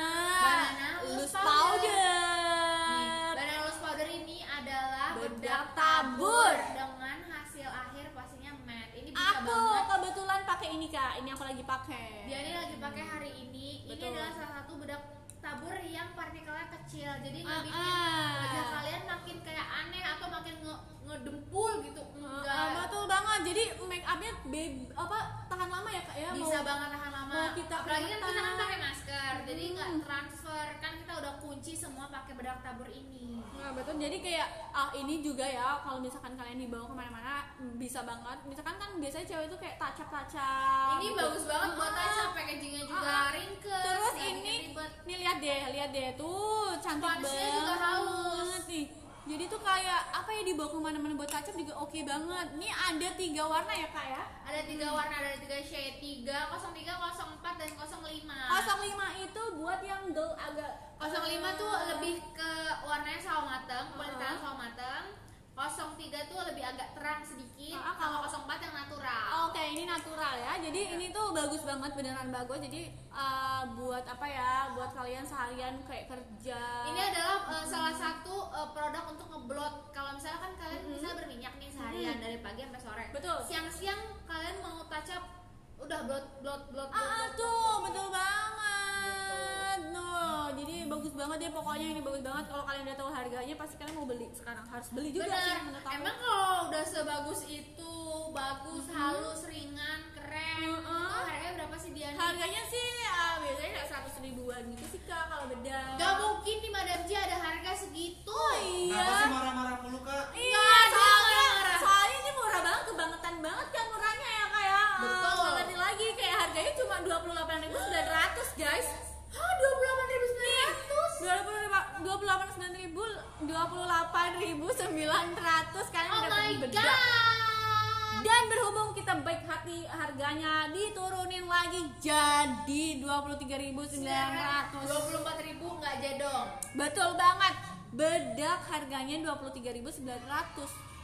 Banana loose loose powder. powder. Banana loose powder ini adalah Bedak bedak tabur. tabur dengan hasil akhir pastinya matte. Ini bisa Aku banget. kebetulan pakai ini kak. Ini aku lagi pakai. Dia ini lagi pakai hari ini. Ini Betul. adalah salah satu bedak tabur yang partikelnya kecil. Jadi nggak Ah, bikin ah. wajah kalian makin kayak aneh atau makin nge- ngedempul gitu. Ah, Enggak. ah, betul banget. Jadi make upnya babe, apa tahan lama ya kak ya? Bisa Mau- banget tahan lama. mau kita Apalagi kan kita kan keringetan. pakai masker, jadi nggak Hmm. transfer. Kan kita udah kunci semua pakai bedak tabur ini. Nah betul, jadi kayak ah ini juga ya kalau misalkan kalian dibawa kemana-mana bisa banget. Misalkan kan biasanya cewek itu kayak tacap-tacap. Ini gitu. bagus banget buat Ah. touch-up, packagingnya juga Ah, ah. ringkes. Terus nggak bikin ini, ribet. nih lihat deh, lihat deh tuh cantik Sponge-nya banget. juga halus. nih. Jadi tuh kayak apa ya dibawa kemana-mana buat touch up juga oke banget. Nih ada tiga warna ya kak ya. Ada tiga warna, ada tiga shade, tiga, nol tiga, nol empat, dan nol lima. nol lima itu buat yang dull agak nol lima tuh lebih ke warnanya sawo mateng, kulit Uh-huh. kalian sawo mateng. nol tiga tuh lebih agak terang sedikit. Uh-huh, Kalau kalau- nol empat yang natural. Oke, ini natural ya. Jadi ini tuh bagus banget, beneran bagus. Jadi uh, buat apa ya? Buat kalian seharian kayak kerja. Ini adalah uh, salah satu uh, produk untuk ngeblot. Kalau misalnya kan kalian Mhm. bisa berminyak nih seharian Mhm. dari pagi sampai sore. Betul. Siang-siang kalian mau touch up udah blot blot blot. Ah, blot, blot. tuh betul banget. No, jadi bagus banget ya pokoknya ini bagus banget. Kalau kalian udah tahu harganya pasti kalian mau beli sekarang. Harus beli juga sih Bener. menurut aku. Emang kalau udah sebagus itu, bagus, Mhm. halus, ringan, keren, Mhm. itu harganya berapa sih dia? Harganya sih ah, biasanya kayak seratus ribuan gitu sih kak kalau beda. Gak mungkin di Madam J ada harga segitu. Oh iya. Kenapa sih marah-marah mulu kak? Iya, Nggak ada soalnya, marah. soalnya ini murah banget, kebangetan banget kan murahnya ya kak ya. Betul. Ah, ngerti lagi kayak harganya cuma dua puluh delapan ribu sembilan ratus guys. Hah, dua puluh delapan ribu sembilan ratus. dua puluh delapan sembilan ribu dua puluh delapan ribu sembilan ratus kalian Oh udah my beli bedak. god. Dan berhubung kita baik hati harganya diturunin lagi jadi dua puluh tiga ribu sembilan ratus. dua puluh empat ribu nggak jedong. Betul banget. Bedak harganya dua puluh tiga ribu sembilan ratus.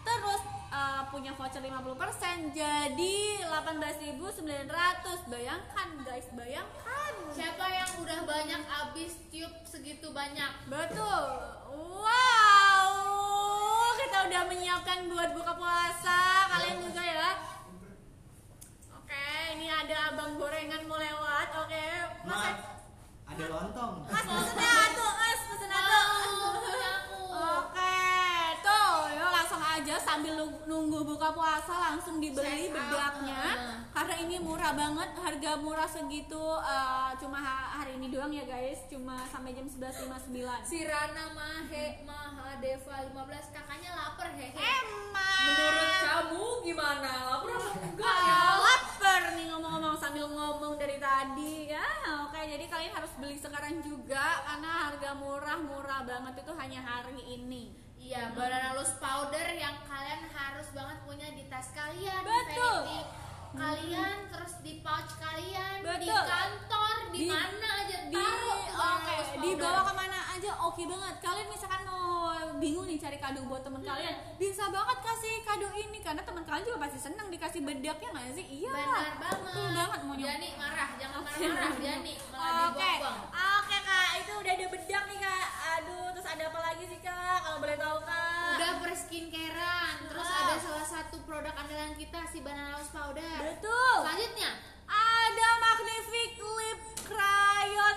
Terus uh, punya voucher lima puluh persen jadi delapan belas ribu sembilan ratus. Bayangkan guys, bayangkan. Siapa yang udah banyak abis tube segitu banyak? Betul. Wow, kita udah menyiapkan buat buka puasa. Kalian juga ya. Oke, ini ada abang gorengan mau lewat. Oke, mas, Mas, ada lontong. mas pesen satu, mas pesen satu. Oke, tuh, yuk langsung aja sambil nunggu buka puasa langsung dibeli Check out. bedaknya. Uh. Karena ini murah banget, harga murah segitu. uh, Cuma ha- hari ini doang ya guys, cuma sampai jam sebelas lima puluh sembilan. Si Rana Mahe Mahadeva lima belas, kakaknya lapar hehe. Emang Menurut kamu gimana? Lapar apa enggak ya? Ah, lapar nih ngomong-ngomong sambil ngomong dari tadi ya. Oke, jadi kalian harus beli sekarang juga karena harga murah-murah banget itu hanya hari ini. Iya, banana loose powder yang kalian harus banget punya di tas kalian, Betul. di kalian, terus di pouch kalian, di Betul. kantor, di, Di- mana aja Di taruh tuh banana oke, loose powder. dibawa kemana aja oke banget. Kalian misalkan mau bingung nih cari kado buat temen kalian, bisa banget kasih kado ini karena teman kalian juga pasti senang dikasih bedak ya nggak sih? Iya. Benar banget. Betul banget mau nyoba. Jani marah, jangan marah-marah Jani, malah Oke, dibuang. oke kak, itu udah ada bedak nih kak. Aduh, terus ada apa lagi sih kak? Kalau boleh tahu kak? Udah perskincarean, terus Wow. ada salah satu produk andalan kita si banana loose powder. Betul. Selanjutnya, Ada Magnific Lip Crayon.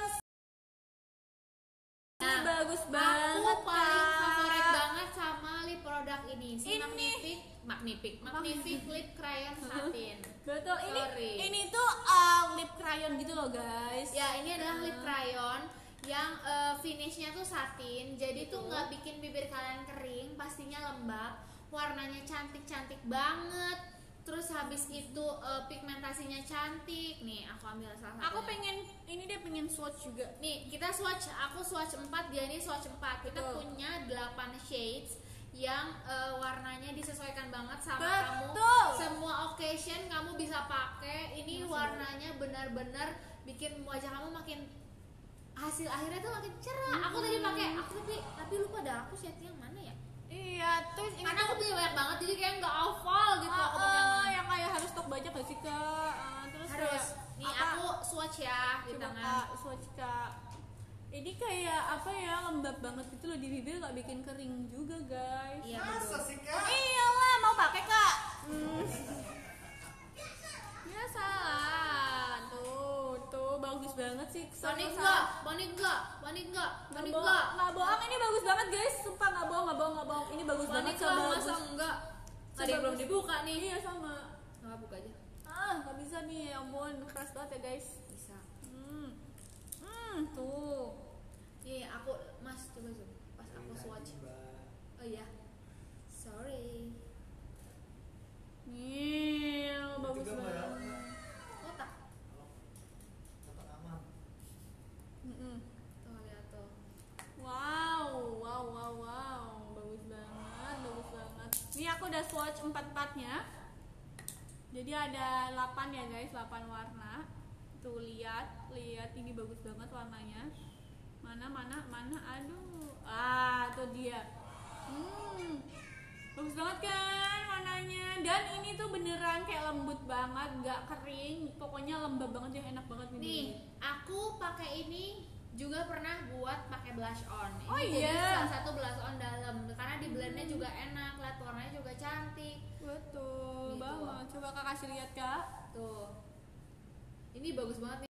Ini Nah, bagus aku banget paling Kak. favorit banget sama lip produk ini, si Ini. Magnific, Magnific, Magnific lip crayon satin. Betul. Ini Sorry. ini tuh uh, lip crayon gitu loh guys. Ya, ini adalah lip crayon yang eh, finishnya tuh satin, jadi tuh nggak bikin bibir kalian kering, pastinya lembab, warnanya cantik-cantik banget. Terus habis itu eh, pigmentasinya cantik. Nih, aku ambil salah satu. Aku pengen ini deh pengen swatch juga. Nih, kita swatch, aku swatch empat, dia ini swatch empat. Kita Betul. punya delapan shades yang eh, warnanya disesuaikan banget sama kamu. Betul. Semua occasion kamu bisa pakai. Ini warnanya benar-benar bikin wajah kamu makin, hasil akhirnya tuh makin cerah. Aku tadi pakai, aku tapi tapi lupa dah aku shade yang mana ya? Iya, terus ini Karena tuh aku punya banyak banget, jadi kayak nggak hafal gitu. ah, Aku pakai yang ah, mana. yang kayak harus stok baca gak sih kak? Ah, terus Harus. kayak Nih apa? aku swatch ya di Coba tangan. kak swatch kak. Ini kayak apa ya, lembab banget gitu loh di bibir, gak bikin kering juga guys. Iya Masa betul. sih kak? Iyalah, mau pakai kak? Hmm. Biasa lah, tuh, tuh bagus banget sih. Panik Sama- enggak? Panik enggak? Panik enggak? Nggak Panik bohong, enggak? nggak bohong, ini bagus banget guys, sumpah nggak bohong, nggak bohong, nggak bohong, ini bagus banget, Panik lah, sebagus. masa enggak? Tadi Sebagus- belum dibuka nih. Iya sama. Nggak buka aja. Ah, nggak bisa nih, ya ampun, keras banget ya guys. Bisa. Hmm, hmm, tuh. Nih aku, Mas coba zoom. Pas aku swatch. Oh iya. Sorry. Nih, bagus Juga Mbak, ya? banget. Kotak. Kotak aman. Mm-mm. Tuh lihat tuh. Wow, wow, wow, wow, bagus banget, bagus banget. Ini aku udah swatch empat empatnya. Jadi ada delapan ya guys, delapan warna. Tuh lihat, lihat ini bagus banget warnanya. Mana, mana, mana, aduh, ah, tuh dia. Hmm, bagus banget kan warnanya. Dan ini tuh beneran kayak lembut banget, gak kering. Pokoknya lembab banget, yang enak banget ini. Nih, aku pakai ini juga pernah buat pakai blush on. Ini Oh jadi iya. salah satu blush on dalam karena di blendnya juga enak, lihat warnanya juga cantik. Betul Gitu. banget. Coba kak kasih lihat kak. Tuh. Ini bagus banget nih.